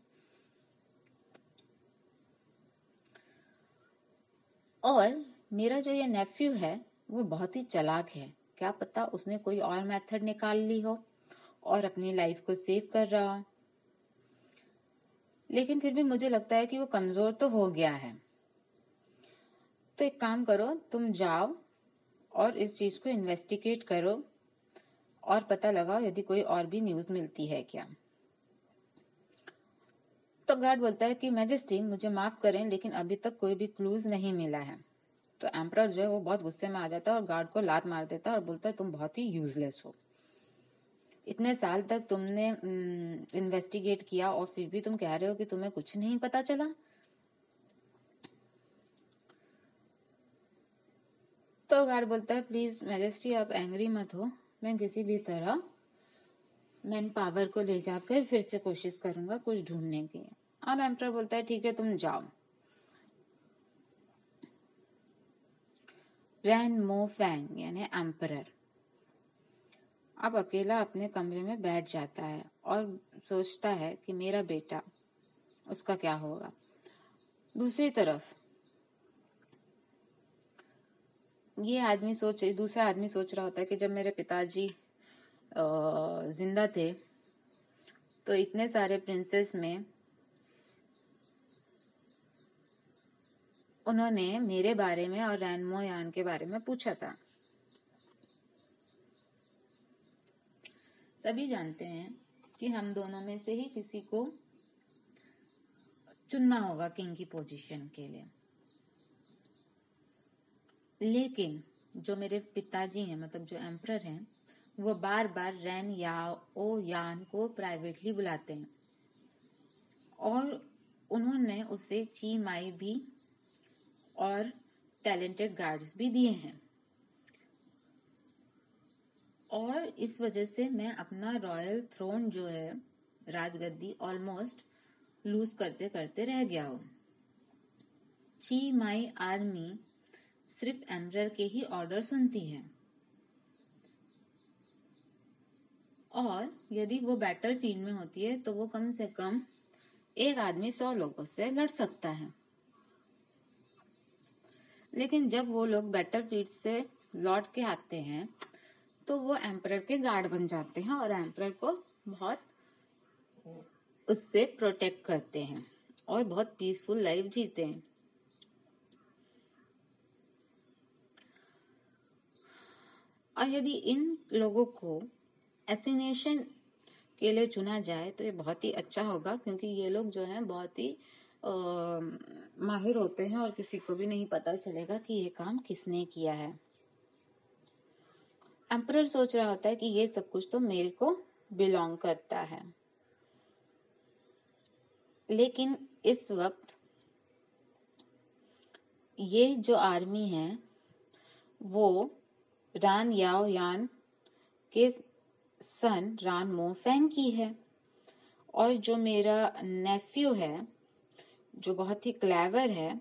और मेरा जो ये नेफ्यू है वो बहुत ही चालाक है, क्या पता उसने कोई और मेथड निकाल ली हो और अपनी लाइफ को सेव कर रहा हो, लेकिन फिर भी मुझे लगता है कि वो कमजोर तो हो गया है। तो एक काम करो, तुम जाओ और इस चीज को इन्वेस्टिगेट करो और पता लगाओ यदि कोई और भी न्यूज मिलती है क्या। तो गार्ड बोलता है कि मैजेस्टी मुझे माफ करें, लेकिन अभी तक कोई भी क्लूज नहीं मिला है। तो एम्परर जो है वो बहुत गुस्से में आ जाता है और गार्ड को लात मार देता है और बोलता है तुम बहुत ही यूजलेस हो, इतने साल तक तुमने इन्वेस्टिगेट किया और फिर भी तुम कह रहे हो कि तुम्हें कुछ नहीं पता चला। तो गार्ड बोलता है प्लीज मैजेस्टी आप एंग्री मत हो, मैं किसी भी तरह मैन पावर को ले जाकर फिर से कोशिश करूंगा कुछ ढूंढने की। और एम्परर बोलता है ठीक है तुम जाओ। रैन मो फैंग यानी एम्परर अब अकेला अपने कमरे में बैठ जाता है और सोचता है कि मेरा बेटा, उसका क्या होगा। दूसरी तरफ ये आदमी सोच दूसरा आदमी सोच रहा होता है कि जब मेरे पिताजी जिंदा थे तो इतने सारे प्रिंसेस में उन्होंने मेरे बारे में और रैनमो यान के बारे में पूछा था। सभी जानते हैं कि हम दोनों में से ही किसी को चुनना होगा किंग की पोजीशन के लिए, लेकिन जो मेरे पिताजी हैं, मतलब जो एम्परर हैं, वो बार बार रैन याओ यान को प्राइवेटली बुलाते हैं और उन्होंने उसे ची माई भी और टैलेंटेड गार्ड्स भी दिए हैं। और इस वजह से मैं अपना रॉयल थ्रोन जो है, राजगद्दी, ऑलमोस्ट लूज करते करते रह गया हूँ। ची माई आर्मी सिर्फ एम्परर के ही ऑर्डर सुनती है, और यदि वो बैटल फील्ड में होती है तो वो कम से कम एक आदमी सौ लोगों से लड़ सकता है। लेकिन जब वो लोग बैटल फील्ड से लौट के आते हैं तो वो एम्परर के गार्ड बन जाते हैं और एम्परर को बहुत उससे प्रोटेक्ट करते हैं और बहुत पीसफुल लाइफ जीते हैं। और यदि इन लोगों को एसिनेशन के लिए चुना जाए तो ये बहुत ही अच्छा होगा, क्योंकि ये लोग जो हैं बहुत ही आ, माहिर होते हैं और किसी को भी नहीं पता चलेगा कि ये काम किसने किया है। एम्परर सोच रहा होता है कि ये सब कुछ तो मेरे को बिलोंग करता है, लेकिन इस वक्त ये जो आर्मी है वो रान याओ यान के सन रान मोफेंग की है, और जो मेरा नेफ्यू है जो बहुत ही क्लेवर है,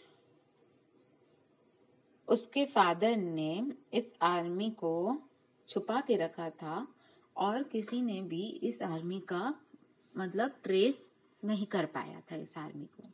उसके फादर ने इस आर्मी को छुपा के रखा था और किसी ने भी इस आर्मी का मतलब ट्रेस नहीं कर पाया था इस आर्मी को।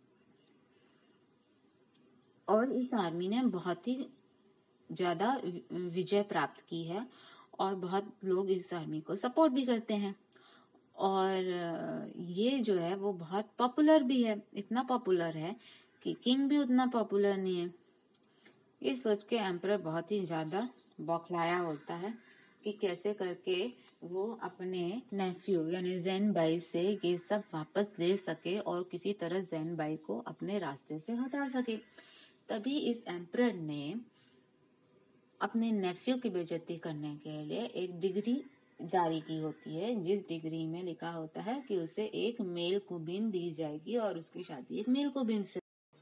और इस आर्मी ने बहुत ही ज्यादा विजय प्राप्त की है और बहुत लोग इस आर्मी को सपोर्ट भी करते हैं, और ये जो है वो बहुत पॉपुलर भी है। इतना पॉपुलर है कि किंग भी उतना पॉपुलर नहीं है। ये सोच के एम्परर बहुत ही ज्यादा बौखलाया होता है कि कैसे करके वो अपने नेफ्यू यानी ज़ेन बाई से ये सब वापस ले सके और किसी तरह ज़ेन बाई को अपने रास्ते से हटा सके। तभी इस एम्परर ने अपने नेफ्यू की बेइज्जती करने के लिए एक डिग्री जारी की होती है, जिस डिग्री में लिखा होता है कि उसे एक मेल कुबीन दी जाएगी और उसकी शादी एक मेल कुबीन से।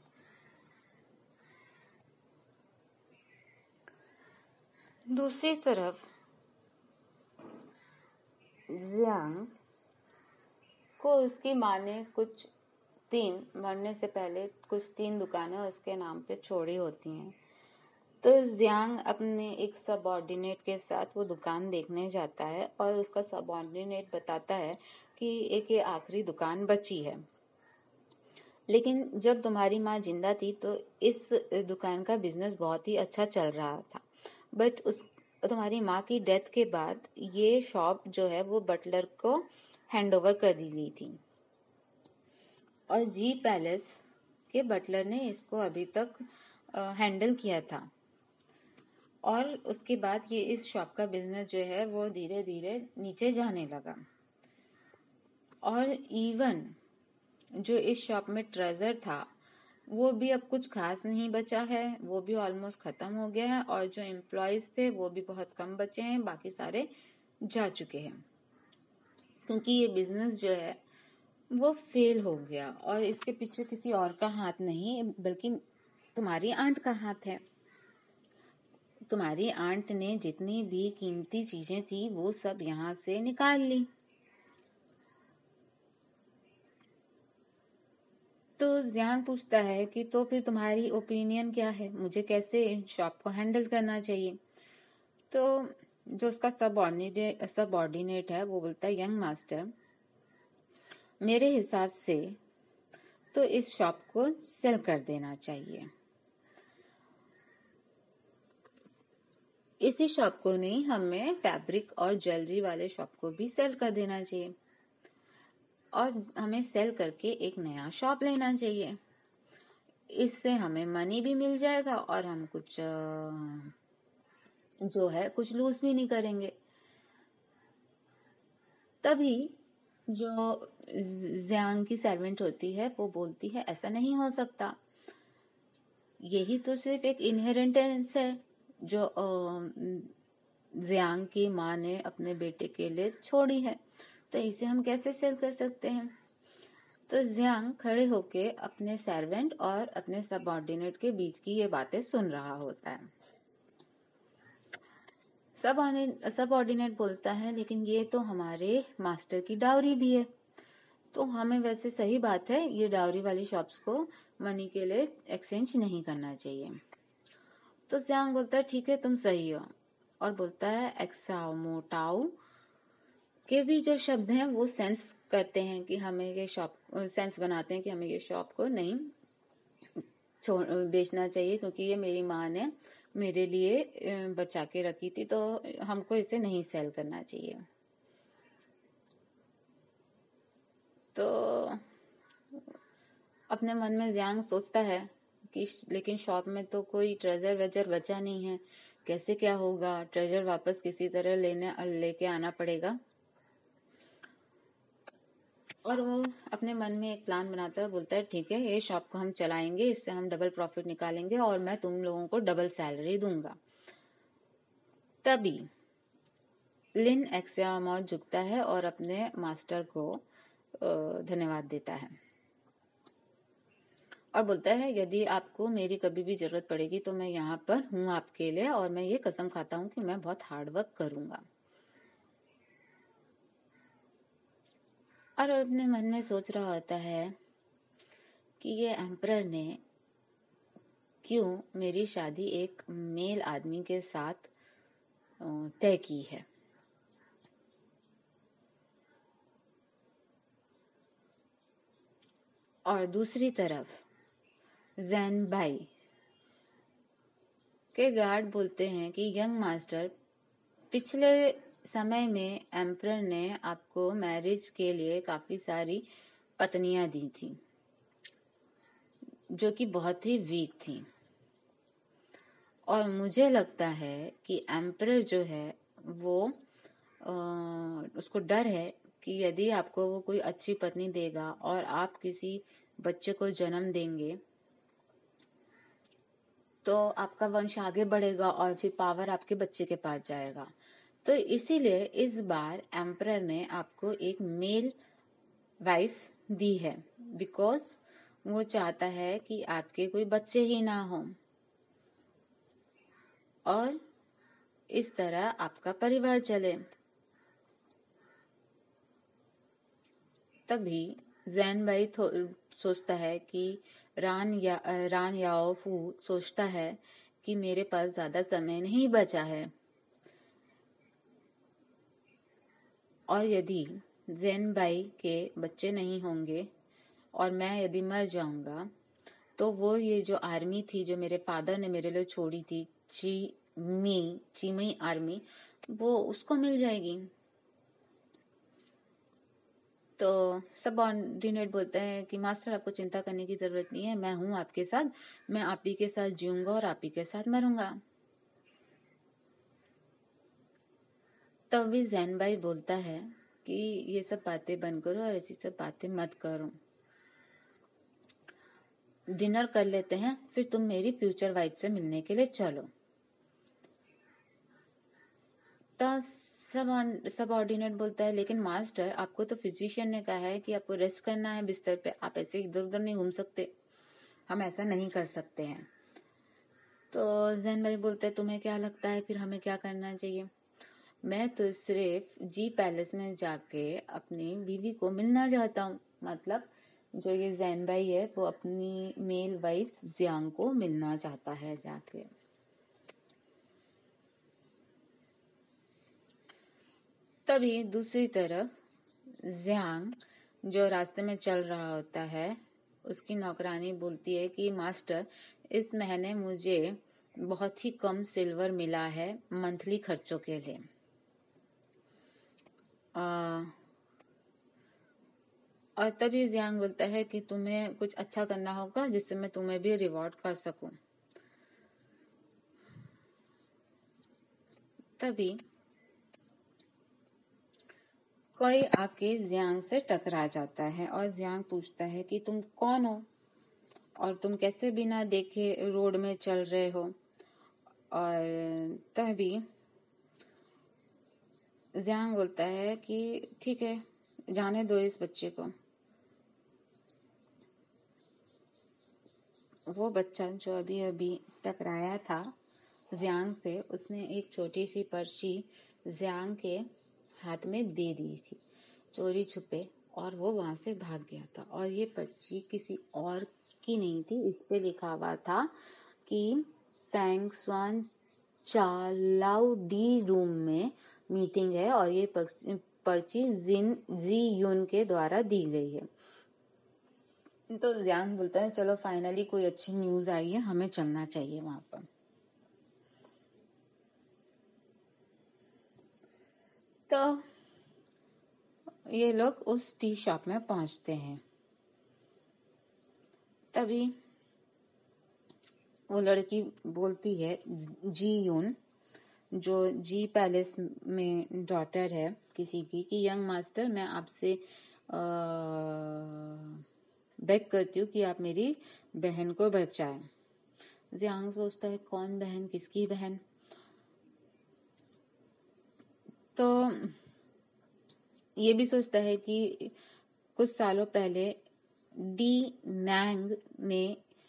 दूसरी तरफ जियांग को उसकी माँ ने कुछ तीन मरने से पहले कुछ तीन दुकानें उसके नाम पे छोड़ी होती हैं। तो जियांग अपने एक सबऑर्डिनेट के साथ वो दुकान देखने जाता है और उसका सबऑर्डिनेट बताता है कि एक ये आखिरी दुकान बची है, लेकिन जब तुम्हारी माँ जिंदा थी तो इस दुकान का बिजनेस बहुत ही अच्छा चल रहा था, बट उस तुम्हारी माँ की डेथ के बाद ये शॉप जो है वो बटलर को हैंड ओवर कर दी गई थी, और जी पैलेस के बटलर ने इसको अभी तक हैंडल किया था। और उसके बाद ये इस शॉप का बिजनेस जो है वो धीरे धीरे नीचे जाने लगा, और इवन जो इस शॉप में ट्रेजर था वो भी अब कुछ खास नहीं बचा है, वो भी ऑलमोस्ट खत्म हो गया है, और जो एम्प्लॉयज थे वो भी बहुत कम बचे हैं, बाकी सारे जा चुके हैं, क्योंकि ये बिजनेस जो है वो फेल हो गया। और इसके पीछे किसी और का हाथ नहीं बल्कि तुम्हारी आंट का हाथ है। तुम्हारी आंट ने जितनी भी कीमती चीजें थी वो सब यहाँ से निकाल ली। तो जियान पूछता है कि तो फिर तुम्हारी ओपिनियन क्या है, मुझे कैसे इन शॉप को हैंडल करना चाहिए। तो जो उसका सबऑर्डिनेट सबऑर्डिनेट है वो बोलता है, यंग मास्टर, मेरे हिसाब से तो इस शॉप को सेल कर देना चाहिए। इसी शॉप को नहीं, हमें फैब्रिक और ज्वेलरी वाले शॉप को भी सेल कर देना चाहिए, और हमें सेल करके एक नया शॉप लेना चाहिए। इससे हमें मनी भी मिल जाएगा और हम कुछ जो है कुछ लूज भी नहीं करेंगे। तभी जो जियांग की सर्वेंट होती है वो बोलती है, ऐसा नहीं हो सकता, यही तो सिर्फ एक इनहेरेंटेंस है जो जियांग की माँ ने अपने बेटे के लिए छोड़ी है, तो इसे हम कैसे सेल कर सकते हैं। तो तो जियांग खड़े होके अपने सर्वेंट और अपने सबऑर्डिनेट के बीच की ये बातें सुन रहा होता है। सब सबऑर्डिनेट बोलता है, लेकिन ये तो हमारे मास्टर की डाउरी भी है, तो हमें वैसे सही बात है, ये डाउरी वाली शॉप्स को मनी के लिए एक्सचेंज नहीं करना चाहिए। तो जियांग बोलता है ठीक है तुम सही हो, और बोलता है एक्साओ मोटाओ के भी जो शब्द हैं वो सेंस करते हैं कि हमें ये शॉप सेंस बनाते हैं कि हमें ये शॉप को नहीं छोड़ बेचना चाहिए, क्योंकि ये मेरी माँ ने मेरे लिए बचा के रखी थी, तो हमको इसे नहीं सेल करना चाहिए। तो अपने मन में जियांग सोचता है कि लेकिन शॉप में तो कोई ट्रेजर वेजर बचा नहीं है, कैसे क्या होगा, ट्रेजर वापस किसी तरह लेने लेके आना पड़ेगा। और वो अपने मन में एक प्लान बनाता है, बोलता है ठीक है ये शॉप को हम चलाएंगे, इससे हम डबल प्रॉफिट निकालेंगे और मैं तुम लोगों को डबल सैलरी दूंगा। तभी लिन एक्सियामा झुकता है और अपने मास्टर को धन्यवाद देता है और बोलता है यदि आपको मेरी कभी भी जरूरत पड़ेगी तो मैं यहाँ पर हूँ आपके लिए, और मैं ये कसम खाता हूँ कि मैं बहुत हार्ड वर्क करूंगा। और अपने मन में सोच रहा होता है कि ये एम्परर ने क्यों मेरी शादी एक मेल आदमी के साथ तय की है। और दूसरी तरफ जैन भाई के गार्ड बोलते हैं कि यंग मास्टर, पिछले समय में एम्परर ने आपको मैरिज के लिए काफी सारी पत्नियां दी थी जो कि बहुत ही वीक थी, और मुझे लगता है कि एम्परर जो है वो आ, उसको डर है कि यदि आपको वो कोई अच्छी पत्नी देगा और आप किसी बच्चे को जन्म देंगे तो आपका वंश आगे बढ़ेगा और फिर पावर आपके बच्चे के पास जाएगा। तो इसीलिए इस बार एम्परर ने आपको एक मेल वाइफ दी है, बिकॉज वो चाहता है कि आपके कोई बच्चे ही ना हो और इस तरह आपका परिवार चले। तभी जैन भाई सोचता है कि रान या रान याओ फू सोचता है कि मेरे पास ज्यादा समय नहीं बचा है, और यदि जैन भाई के बच्चे नहीं होंगे और मैं यदि मर जाऊंगा तो वो ये जो आर्मी थी जो मेरे फादर ने मेरे लिए छोड़ी थी, ची मी चीमई आर्मी, वो उसको मिल जाएगी। तो सबऑर्डिनेट बोलता है कि मास्टर आपको चिंता करने की जरूरत नहीं है, मैं हूं आपके साथ, मैं आप ही के साथ जीऊंगा और आप ही के साथ मरूंगा। तभी जैन भाई बोलता है कि ये सब बातें बंद करो और ऐसी सब बातें मत करो, डिनर कर लेते हैं फिर तुम मेरी फ्यूचर वाइफ से मिलने के लिए चलो। सब सबऑर्डिनेट बोलता है लेकिन मास्टर आपको तो फिजिशियन ने कहा है कि आपको रेस्ट करना है बिस्तर पे, आप ऐसे इधर उधर नहीं घूम सकते, हम ऐसा नहीं कर सकते हैं। तो जैन भाई बोलते हैं तुम्हें क्या लगता है फिर हमें क्या करना चाहिए? मैं तो सिर्फ जी पैलेस में जाके अपनी बीवी को मिलना चाहता हूँ। मतलब जो ये जैन भाई है वो अपनी मेल वाइफ जियांग को मिलना चाहता है जाके। तभी दूसरी तरफ जियांग जो रास्ते में चल रहा होता है उसकी नौकरानी बोलती है कि मास्टर इस महीने मुझे बहुत ही कम सिल्वर मिला है मंथली खर्चों के लिए। आ, और तभी जियांग बोलता है कि तुम्हें कुछ अच्छा करना होगा जिससे मैं तुम्हें भी रिवॉर्ड कर सकूं। तभी कोई आके जियांग से टकरा जाता है और जियांग पूछता है कि तुम कौन हो और तुम कैसे बिना देखे रोड में चल रहे हो। और तभी जियांग बोलता है कि ठीक है जाने दो इस बच्चे को। वो बच्चा जो अभी अभी टकराया था जियांग से, उसने एक छोटी सी पर्ची जियांग के हाथ में दे दी थी चोरी छुपे, और वो वहां से भाग गया था। और ये पर्ची किसी और की नहीं थी, इस पे लिखा हुआ था कि फैंग स्वान चालाउ डी रूम में मीटिंग है और ये पर्ची जिन जी यून के द्वारा दी गई है। तो जियांग बोलता है चलो फाइनली कोई अच्छी न्यूज आई है, हमें चलना चाहिए वहां पर। तो ये लोग उस टी शॉप में पहुंचते हैं। तभी वो लड़की बोलती है, जी यून जो जी पैलेस में डॉटर है किसी की, कि यंग मास्टर मैं आपसे बेग करती हूँ कि आप मेरी बहन को बचाएं। जियांग सोचता है कौन बहन, किसकी बहन। तो ये भी सोचता है कि कुछ सालों पहले डी नैंग ने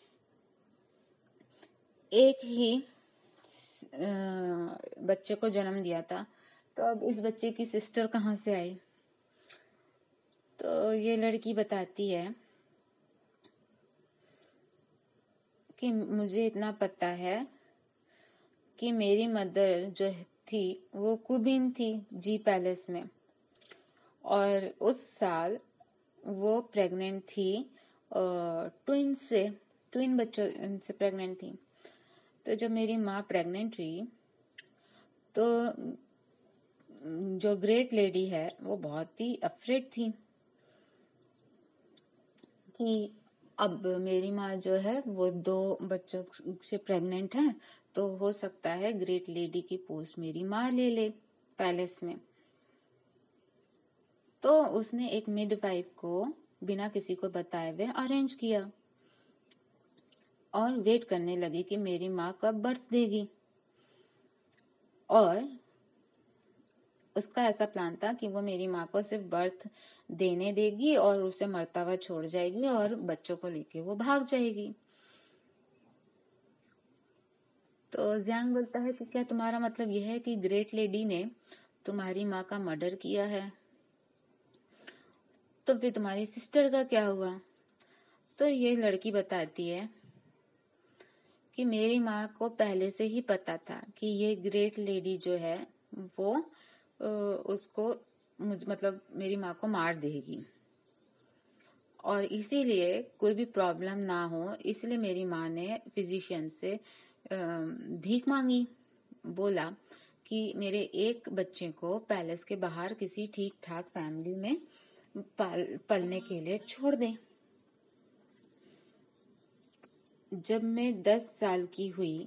एक ही बच्चे को जन्म दिया था, तो अब इस बच्चे की सिस्टर कहाँ से आई। तो ये लड़की बताती है कि मुझे इतना पता है कि मेरी मदर जो थी वो कुबीन थी जी पैलेस में, और उस साल वो प्रेग्नेंट थी ट्विन से, ट्विन बच्चों से प्रेग्नेंट थी। तो जब मेरी माँ प्रेग्नेंट हुई तो जो ग्रेट लेडी है वो बहुत ही अफ्रेड थी कि अब मेरी माँ जो है वो दो बच्चों से प्रेग्नेंट है, तो हो सकता है ग्रेट लेडी की पोस्ट मेरी माँ ले ले पैलेस में। तो उसने एक मिडवाइफ को बिना किसी को बताए हुए अरेंज किया और वेट करने लगी कि मेरी माँ कब बर्थ देगी। और उसका ऐसा प्लान था कि वो मेरी माँ को सिर्फ बर्थ देने देगी और उसे मरता हुआ छोड़ जाएगी और बच्चों को लेके वो भाग जाएगी। तो जियांग बोलता है कि क्या तुम्हारा मतलब यह है कि ग्रेट लेडी ने तुम्हारी माँ का मर्डर किया है? तो फिर तुम्हारी सिस्टर का क्या हुआ? तो ये लड़की बताती है कि मेरी माँ को पहले से ही पता था कि ये ग्रेट लेडी जो है वो उसको मतलब मेरी माँ को मार देगी, और इसीलिए कोई भी प्रॉब्लम ना हो इसलिए मेरी माँ ने फिजिशियन से भीख मांगी। बोला कि मेरे एक बच्चे को पैलेस के बाहर किसी ठीक ठाक फैमिली में पाल पलने के लिए छोड़ दे। जब मैं दस साल की हुई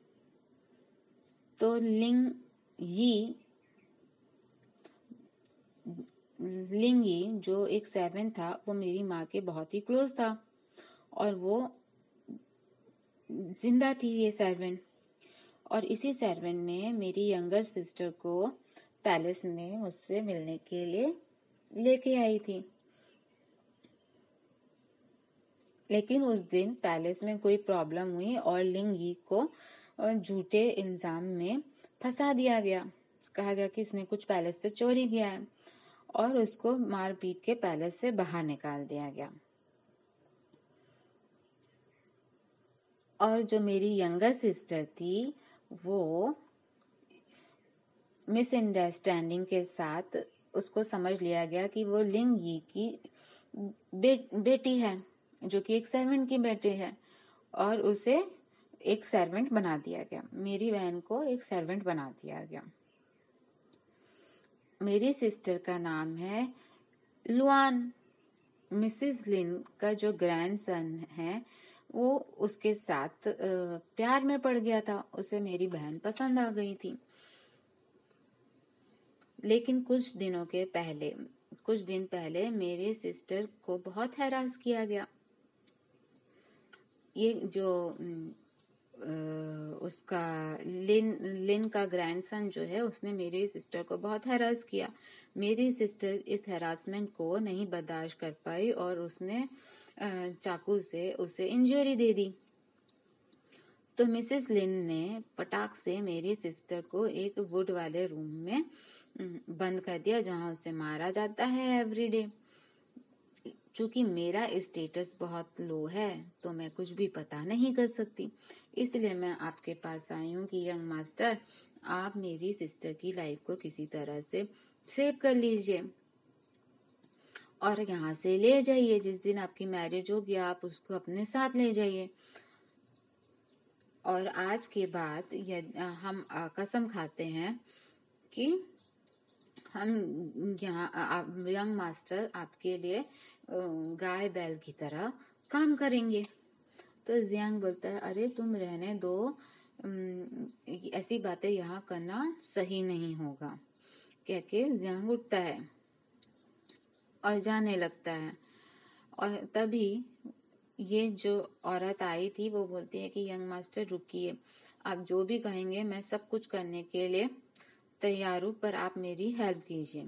तो लिंग यी लिंग यी जो एक सर्वेंट था वो मेरी माँ के बहुत ही क्लोज था, और वो जिंदा थी ये सर्वेंट। और इसी सर्वेंट ने मेरी यंगर सिस्टर को पैलेस में मुझसे मिलने के लिए लेके आई थी। लेकिन उस दिन पैलेस में कोई प्रॉब्लम हुई और लिंग यी को झूठे इल्जाम में फंसा दिया गया। कहा गया कि इसने कुछ पैलेस से चोरी किया है और उसको मार पीट के पैलेस से बाहर निकाल दिया गया। और जो मेरी यंगर सिस्टर थी वो मिसअंडरस्टैंडिंग के साथ उसको समझ लिया गया कि वो लिंग यी की बे, बेटी है, जो कि एक सर्वेंट की बेटी है, और उसे एक सर्वेंट बना दिया गया। मेरी बहन को एक सर्वेंट बना दिया गया। मेरी सिस्टर का नाम है लुआन। मिसेस लिन का जो ग्रैंडसन है वो उसके साथ प्यार में पड़ गया था, उसे मेरी बहन पसंद आ गई थी। लेकिन कुछ दिनों के पहले कुछ दिन पहले मेरे सिस्टर को बहुत हैरास किया गया। ये जो उसका लिन लिन का ग्रैंडसन जो है उसने मेरी सिस्टर को बहुत हैरास किया। मेरी सिस्टर इस हैरासमेंट को नहीं बर्दाश्त कर पाई और उसने चाकू से उसे इंजरी दे दी। तो मिसेस लिन ने फटाक से मेरी सिस्टर को एक वुड वाले रूम में बंद कर दिया जहां उसे मारा जाता है एवरीडे। चूंकि मेरा स्टेटस बहुत लो है तो मैं कुछ भी पता नहीं कर सकती, इसलिए मैं आपके पास आई हूँ कि यंग मास्टर, आप मेरी सिस्टर की लाइफ को किसी तरह से सेव कर लीजिए और यहाँ से ले जाइए। जिस दिन आपकी मैरिज होगी आप उसको अपने साथ ले जाइए। और आज के बाद हम कसम खाते हैं कि हम यहाँ यंग मास्टर आपके लिए गाय बैल की तरह काम करेंगे। तो जियांग बोलता है, अरे तुम रहने दो, ऐसी बातें यहाँ करना सही नहीं होगा। कह के जियांग उठता है और जाने लगता है। और तभी ये जो औरत आई थी वो बोलती है कि यंग मास्टर रुकिए, आप जो भी कहेंगे मैं सब कुछ करने के लिए तैयार हूँ, पर आप मेरी हेल्प कीजिए।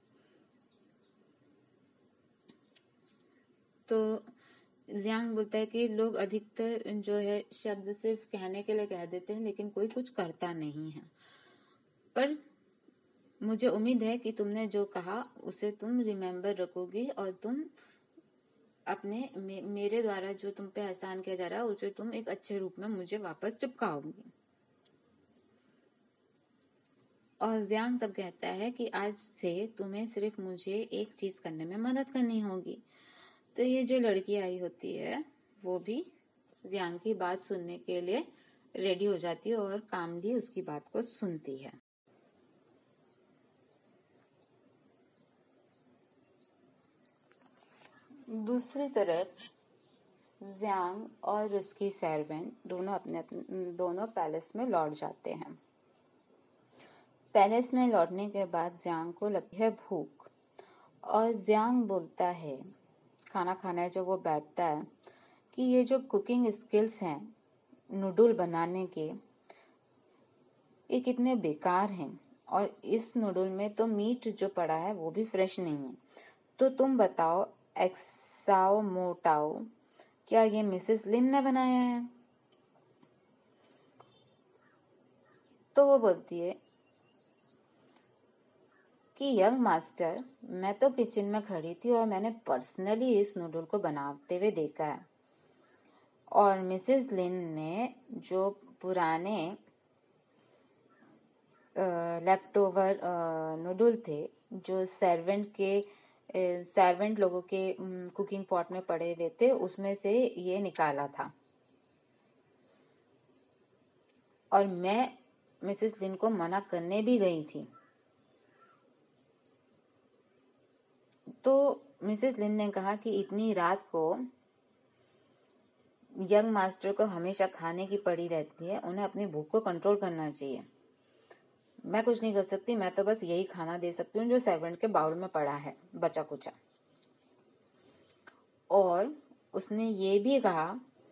तो जियांग बोलता है कि लोग अधिकतर जो है शब्द सिर्फ कहने के लिए कह देते हैं लेकिन कोई कुछ करता नहीं है, पर मुझे उम्मीद है कि तुमने जो कहा उसे तुम रिमेम्बर रखोगी और तुम अपने मे, मेरे द्वारा जो तुम पे एहसान किया जा रहा है उसे तुम एक अच्छे रूप में मुझे वापस चिपकाओगी। और जियांग तब कहता है कि आज से तुम्हें सिर्फ मुझे एक चीज करने में मदद करनी होगी। तो ये जो लड़की आई होती है वो भी जियांग की बात सुनने के लिए रेडी हो जाती है और कामली उसकी बात को सुनती है। दूसरी तरफ जियांग और उसकी सर्वेंट दोनों अपने अपने दोनों पैलेस में लौट जाते हैं। पैलेस में लौटने के बाद जियांग को लगती है भूख और जियांग बोलता है, खाना खाना है जब वो बैठता है, कि ये जो कुकिंग स्किल्स हैं नूडल बनाने के, ये कितने बेकार हैं और इस नूडल में तो मीट जो पड़ा है वो भी फ्रेश नहीं है। तो तुम बताओ एक्साओ मोटाओ, क्या ये मिसेस लिन ने बनाया है? तो वो बोलती है कि यंग मास्टर, मैं तो किचन में खड़ी थी और मैंने पर्सनली इस नूडल को बनाते हुए देखा है और मिसेस लिन ने जो पुराने लेफ्ट ओवर नूडल थे जो सर्वेंट के सर्वेंट लोगों के कुकिंग पॉट में पड़े हुए थे उसमें से ये निकाला था और मैं मिसेस लिन को मना करने भी गई थी। तो मिसेस लिन ने कहा कि इतनी रात को यंग मास्टर को हमेशा खाने की पड़ी रहती है, उन्हें अपनी भूख को कंट्रोल करना चाहिए। मैं कुछ नहीं कर सकती, मैं तो बस यही खाना दे सकती हूँ जो सर्वेंट के बाउल में पड़ा है बचा कुचा। और उसने ये भी कहा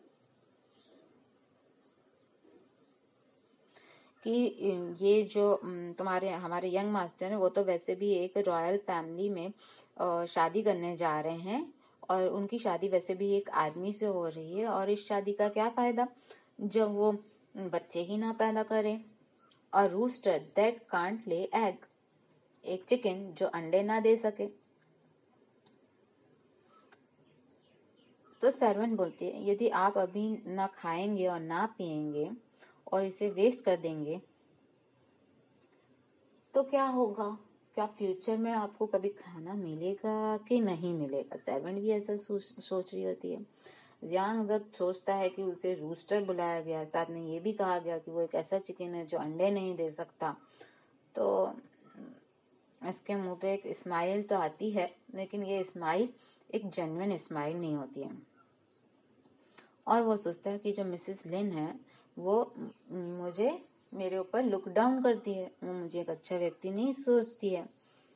कि ये जो तुम्हारे हमारे यंग मास्टर हैं वो तो वैसे भी एक रॉयल फैमिली में शादी करने जा रहे हैं और उनकी शादी वैसे भी एक आदमी से हो रही है और इस शादी का क्या फायदा जब वो बच्चे ही ना पैदा करे। और rooster that can't lay egg, एक चिकन जो अंडे ना दे सके। तो सर्वेंट बोलती है, यदि आप अभी ना खाएंगे और ना पिएंगे और इसे वेस्ट कर देंगे तो क्या होगा? क्या फ्यूचर में आपको कभी खाना मिलेगा कि नहीं मिलेगा? सर्वेंट भी ऐसा सोच रही होती है। जियांग जब सोचता है कि उसे रूस्टर बुलाया गया, साथ में ये भी कहा गया कि वो एक ऐसा चिकन है जो अंडे नहीं दे सकता, तो इसके मुंह पे एक स्माइल तो आती है लेकिन ये स्माइल एक जेन्युइन स्माइल नहीं होती है। और वो सोचता है कि जो मिसेस लिन है वो मुझे मेरे ऊपर लुक डाउन करती है, वो मुझे एक अच्छा व्यक्ति नहीं सोचती है।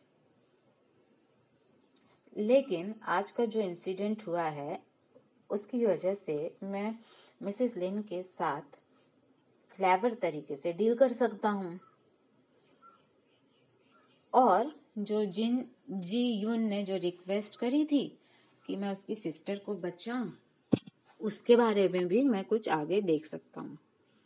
लेकिन आज का जो इंसिडेंट हुआ है उसकी वजह से मैं मिसेस लिन के साथ क्लेवर तरीके से डील कर सकता हूँ। और जो जिन जी यून ने जो रिक्वेस्ट करी थी कि मैं उसकी सिस्टर को बचाऊं, उसके बारे में भी मैं कुछ आगे देख सकता हूँ।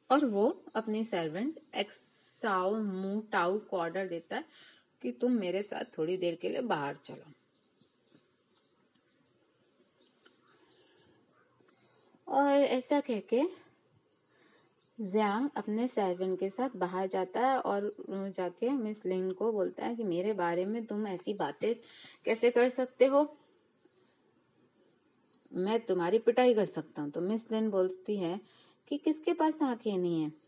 और वो अपनी सर्वेंट एक्साओ मू टाउ को ऑर्डर देता है कि तुम मेरे साथ थोड़ी देर के लिए बाहर चलो। और ऐसा कह के ज़ियांग अपने सर्वेंट के साथ बाहर जाता है और जाके मिस लिन को बोलता है कि मेरे बारे में तुम ऐसी बातें कैसे कर सकते हो, मैं तुम्हारी पिटाई कर सकता हूँ। तो मिस लिन बोलती है कि किसके पास आंखें नहीं है,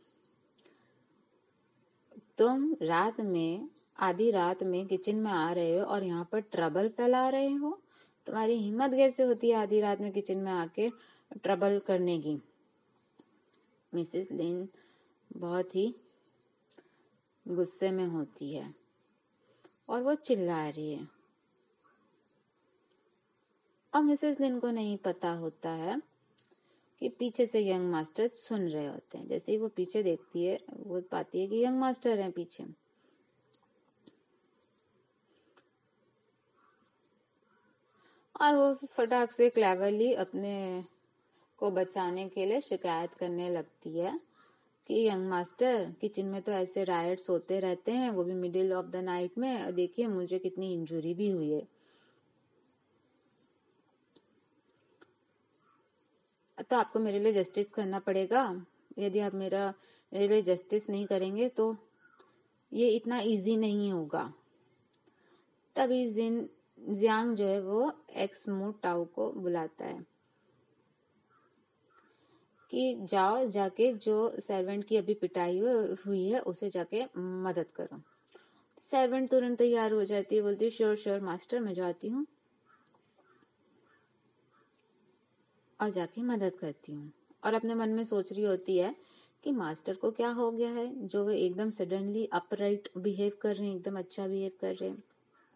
तुम रात में आधी रात में किचन में आ रहे हो और यहाँ पर ट्रबल फैला रहे हो, तुम्हारी हिम्मत कैसे होती है आधी रात में किचन में आके ट्रबल करने की। मिसेस लिन बहुत ही गुस्से में होती है और वो चिल्ला रही है और मिसेस लिन को नहीं पता होता है कि पीछे से यंग मास्टर सुन रहे होते हैं। जैसे ही वो पीछे देखती है वो पाती है कि यंग मास्टर हैं पीछे। और वो फटाक से क्लेवरली अपने को बचाने के लिए शिकायत करने लगती है कि यंग मास्टर किचन में तो ऐसे रायट्स होते रहते हैं, वो भी मिडिल ऑफ द नाइट में, देखिए मुझे कितनी इंजरी भी हुई है। तो आपको मेरे लिए जस्टिस करना पड़ेगा, यदि आप मेरा मेरे लिए जस्टिस नहीं करेंगे तो ये इतना इजी नहीं होगा। तभी जिन ज़ियांग जो है वो एक्स मू टाउ को बुलाता है कि जाओ जाके जो सर्वेंट की अभी पिटाई हुई है उसे जाके मदद करो। सर्वेंट तुरंत तैयार हो जाती है, बोलती है श्योर श्योर मास्टर, मैं जाती हूँ और जाके मदद करती हूँ। और अपने मन में सोच रही होती है कि मास्टर को क्या हो गया है जो वो एकदम सडनली अपराइट बिहेव कर रहे हैं, एकदम अच्छा बिहेव कर रहे हैं।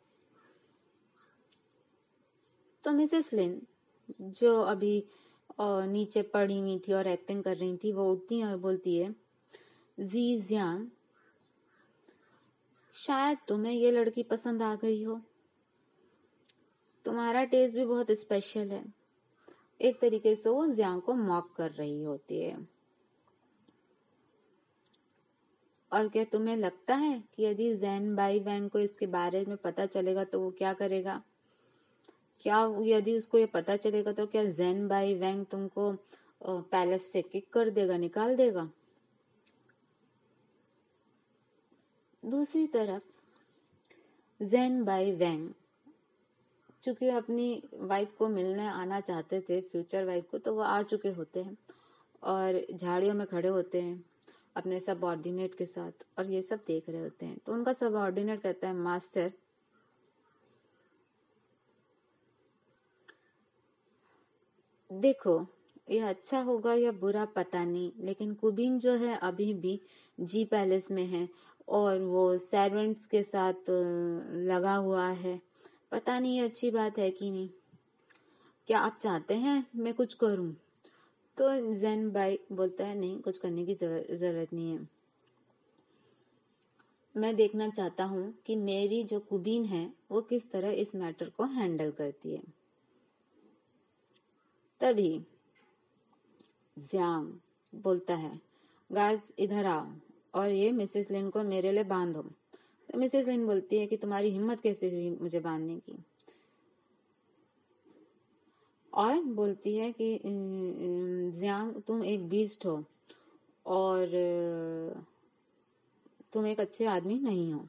तो मिसेस लिन जो अभी और नीचे पड़ी हुई थी और एक्टिंग कर रही थी, वो उठती है और बोलती है जी ज़ियांग, शायद तुम्हें ये लड़की पसंद आ गई हो, तुम्हारा टेस्ट भी बहुत स्पेशल है। एक तरीके से वो ज़ियांग को मॉक कर रही होती है। और क्या तुम्हें लगता है कि यदि ज़ेन बाई वैंग को इसके बारे में पता चलेगा तो वो क्या करेगा? क्या यदि उसको ये पता चलेगा तो क्या ज़ेन बाई वैंग तुमको पैलेस से किक कर देगा, निकाल देगा? दूसरी तरफ ज़ेन बाई वैंग चूंकि अपनी वाइफ को मिलने आना चाहते थे, फ्यूचर वाइफ को, तो वो आ चुके होते हैं और झाड़ियों में खड़े होते हैं अपने सबऑर्डिनेट के साथ और ये सब देख रहे होते हैं। तो उनका सबऑर्डिनेट कहता है मास्टर, देखो ये अच्छा होगा या बुरा पता नहीं, लेकिन कुबिन जो है अभी भी जी पैलेस में है और वो सर्वेंट्स के साथ लगा हुआ है, पता नहीं ये अच्छी बात है कि नहीं, क्या आप चाहते हैं मैं कुछ करूं? तो ज़ेन बाई बोलता है नहीं, कुछ करने की जरूरत नहीं है, मैं देखना चाहता हूं कि मेरी जो कुबिन है वो किस तरह इस मैटर को हैंडल करती है। तभी ज़ियांग बोलता है गार्ड्स इधर आओ और ये मिसेस लिन को मेरे लिए बांधो। तो मिसेस लिन बोलती है कि तुम्हारी हिम्मत कैसे हुई मुझे बांधने की, और बोलती है कि ज़ियांग तुम एक बीस्ट हो और तुम एक अच्छे आदमी नहीं हो।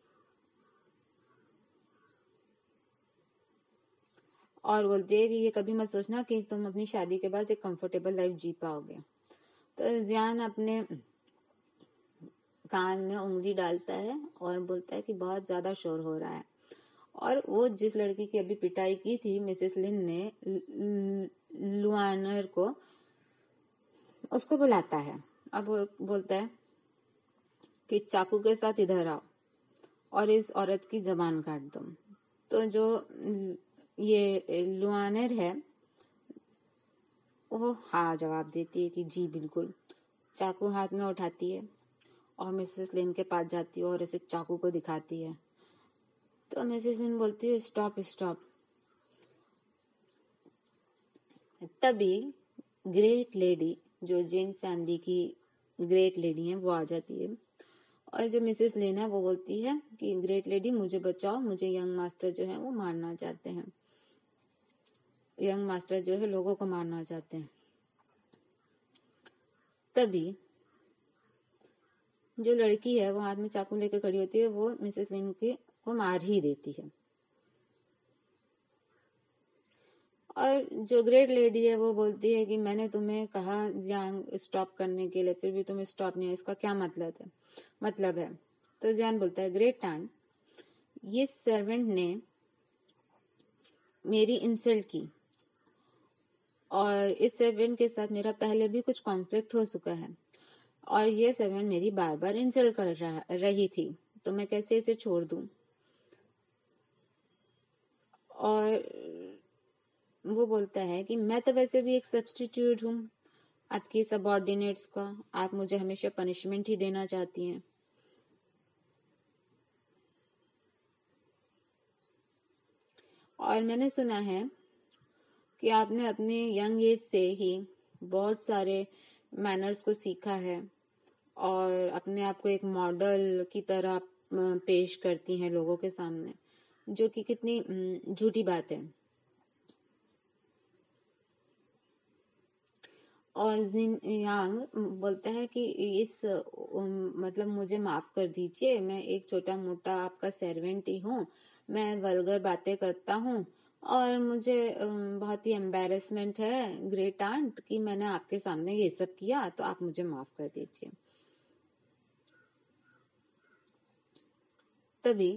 और बोलती है कि ये कभी मत सोचना कि तुम अपनी शादी के बाद एक कंफर्टेबल लाइफ जी पाओगे। तो ज़ियांग अपने कान में उंगली डालता है और बोलता है कि बहुत ज्यादा शोर हो रहा है। और वो जिस लड़की की अभी पिटाई की थी मिसेस लिन ने, लुआनर को, उसको बुलाता है। अब वो बोलता है कि चाकू के साथ इधर आओ और इस औरत की जबान काट दो। तो जो ये लुआनर है वो हाँ जवाब देती है कि जी बिल्कुल। चाकू हाथ में उठाती है और मिसेस लिन के पास जाती है और ऐसे चाकू को दिखाती है। तो मिसेस लिन बोलती है स्टॉप स्टॉप। तभी ग्रेट लेडी जो जिन फैमिली की ग्रेट लेडी है वो आ जाती है, और जो मिसेस लिन है वो बोलती है कि ग्रेट लेडी मुझे बचाओ, मुझे यंग मास्टर जो है वो मारना चाहते हैं, यंग मास्टर जो है लोगों को मारना चाहते हैं। तभी जो लड़की है वो हाथ में चाकू लेकर खड़ी होती है, वो मिसेस लिन के को मार ही देती है। और जो ग्रेट लेडी है वो बोलती है कि मैंने तुम्हें कहा जियांग स्टॉप करने के लिए, फिर भी तुम स्टॉप नहीं हो, इसका क्या मतलब है मतलब है तो जियान बोलता है ग्रेट आंट, ये सर्वेंट ने मेरी इंसल्ट की और इस सर्वेंट के साथ मेरा पहले भी कुछ कॉन्फ्लिक्ट हो चुका है और ये सर्वेंट मेरी बार बार इंसल्ट कर रहा रही थी, तो मैं कैसे इसे छोड़ दूं। और वो बोलता है कि मैं तो वैसे भी एक सब्स्टिट्यूट हूँ आपकी सबऑर्डिनेट्स का, आप मुझे हमेशा पनिशमेंट ही देना चाहती हैं। और मैंने सुना है कि आपने अपने यंग एज से ही बहुत सारे मैनर्स को सीखा है और अपने आप को एक मॉडल की तरह पेश करती हैं लोगों के सामने, जो कि कितनी झूठी बात है। और जिन यांग बोलता है कि इस मतलब मुझे माफ कर दीजिए, मैं एक छोटा मोटा आपका सर्वेंट ही हूँ, मैं वल्गर बातें करता हूँ और मुझे बहुत ही एम्बैरेसमेंट है ग्रेट आंट कि मैंने आपके सामने ये सब किया, तो आप मुझे माफ कर दीजिए। तभी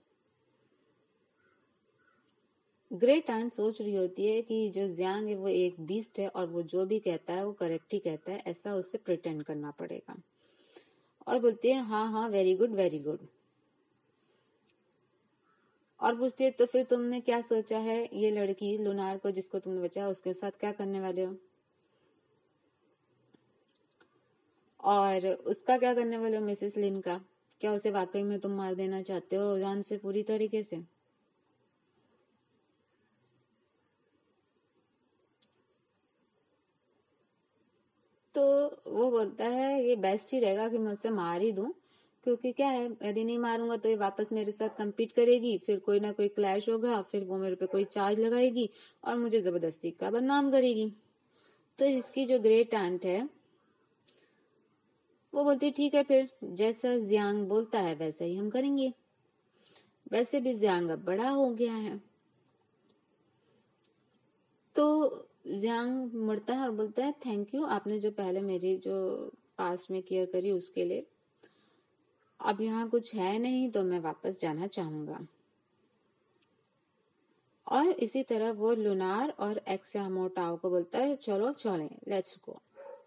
ग्रेट आंट सोच रही होती है कि जो जियांग है वो एक बीस्ट है और वो जो भी कहता है वो करेक्ट ही कहता है, ऐसा उसे प्रिटेंड करना पड़ेगा। और बोलती है हाँ हाँ वेरी गुड वेरी गुड। और पूछती है तो फिर तुमने क्या सोचा है, ये लड़की लुनार को जिसको तुमने बचाया उसके साथ क्या करने वाले हो, और उसका क्या करने वाले हो मिसेस लिन का, क्या उसे वाकई में तुम मार देना चाहते हो जान से पूरी तरीके से। तो वो बोलता है ये बेस्ट ही रहेगा कि मैं उसे मार ही दूं, क्योंकि क्या है यदि नहीं मारूंगा तो ये वापस मेरे साथ कम्पीट करेगी, फिर कोई ना कोई क्लैश होगा, फिर वो मेरे पे कोई चार्ज लगाएगी और मुझे जबरदस्ती का बदनाम करेगी। तो इसकी जो ग्रेट आंट है वो बोलती ठीक है, फिर जैसा जियांग बोलता है वैसा ही हम करेंगे, वैसे भी जियांग अब बड़ा हो गया है। तो जियांग मुड़ता है और बोलता है थैंक यू, आपने जो पहले मेरी जो पास्ट में केयर करी उसके लिए, अब यहाँ कुछ है नहीं तो मैं वापस जाना चाहूंगा। और इसी तरह वो लुनार और एक्सामोटाओ को बोलता है चलो चलें लेट्स गो।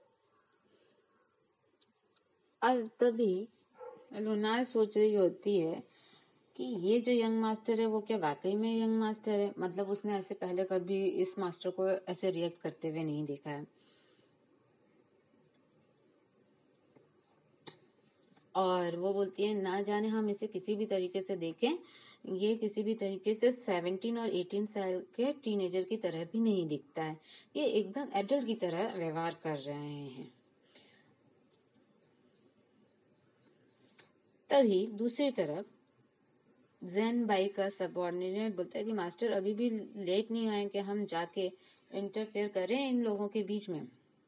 और तभी लुनार सोच रही होती है कि ये जो यंग मास्टर है वो क्या वाकई में यंग मास्टर है, मतलब उसने ऐसे पहले कभी इस मास्टर को ऐसे रिएक्ट करते हुए नहीं देखा है। और वो बोलती है ना जाने हम इसे किसी भी तरीके से देखें, ये किसी भी तरीके से सेवनटीन और एटीन साल के टीनेजर की तरह भी नहीं दिखता है, ये एकदम एडल्ट की तरह व्यवहार कर रहे हैं। तभी दूसरी तरफ जैन बाई का सबऑर्डिनेट बोलता है कि मास्टर अभी भी लेट नहीं आए कि हम जाके इंटरफेयर करें इन लोगों के बीच में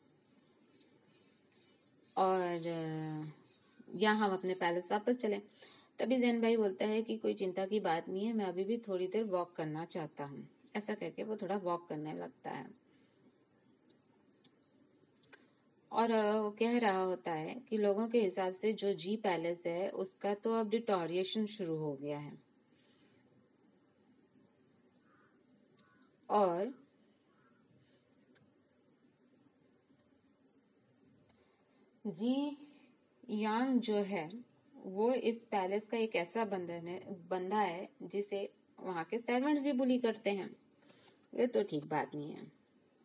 और या हम अपने पैलेस वापस चलें। तभी जैन भाई बोलता है कि कोई चिंता की बात नहीं है, मैं अभी भी थोड़ी देर वॉक करना चाहता हूँ। ऐसा कहकर वो थोड़ा वॉक करने लगता है और वो कह रहा होता है कि लोगों के हिसाब से जो जी पैलेस है उसका तो अब डिटोरिएशन शुरू हो गया है और जी यांग जो है वो इस पैलेस का एक ऐसा बंधन है बंधा है जिसे वहां के सर्वेंट्स भी बुली करते हैं, ये तो ठीक बात नहीं है।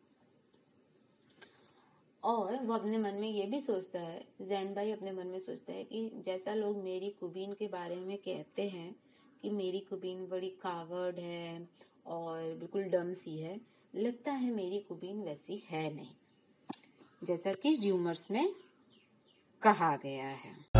और वो अपने मन में ये भी सोचता है, जैन भाई अपने मन में सोचता है कि जैसा लोग मेरी कुबीन के बारे में कहते हैं कि मेरी कुबीन बड़ी कावर्ड है और बिल्कुल डम सी है, लगता है मेरी कुबीन वैसी है नहीं जैसा कि र्यूमर्स में कहा गया है।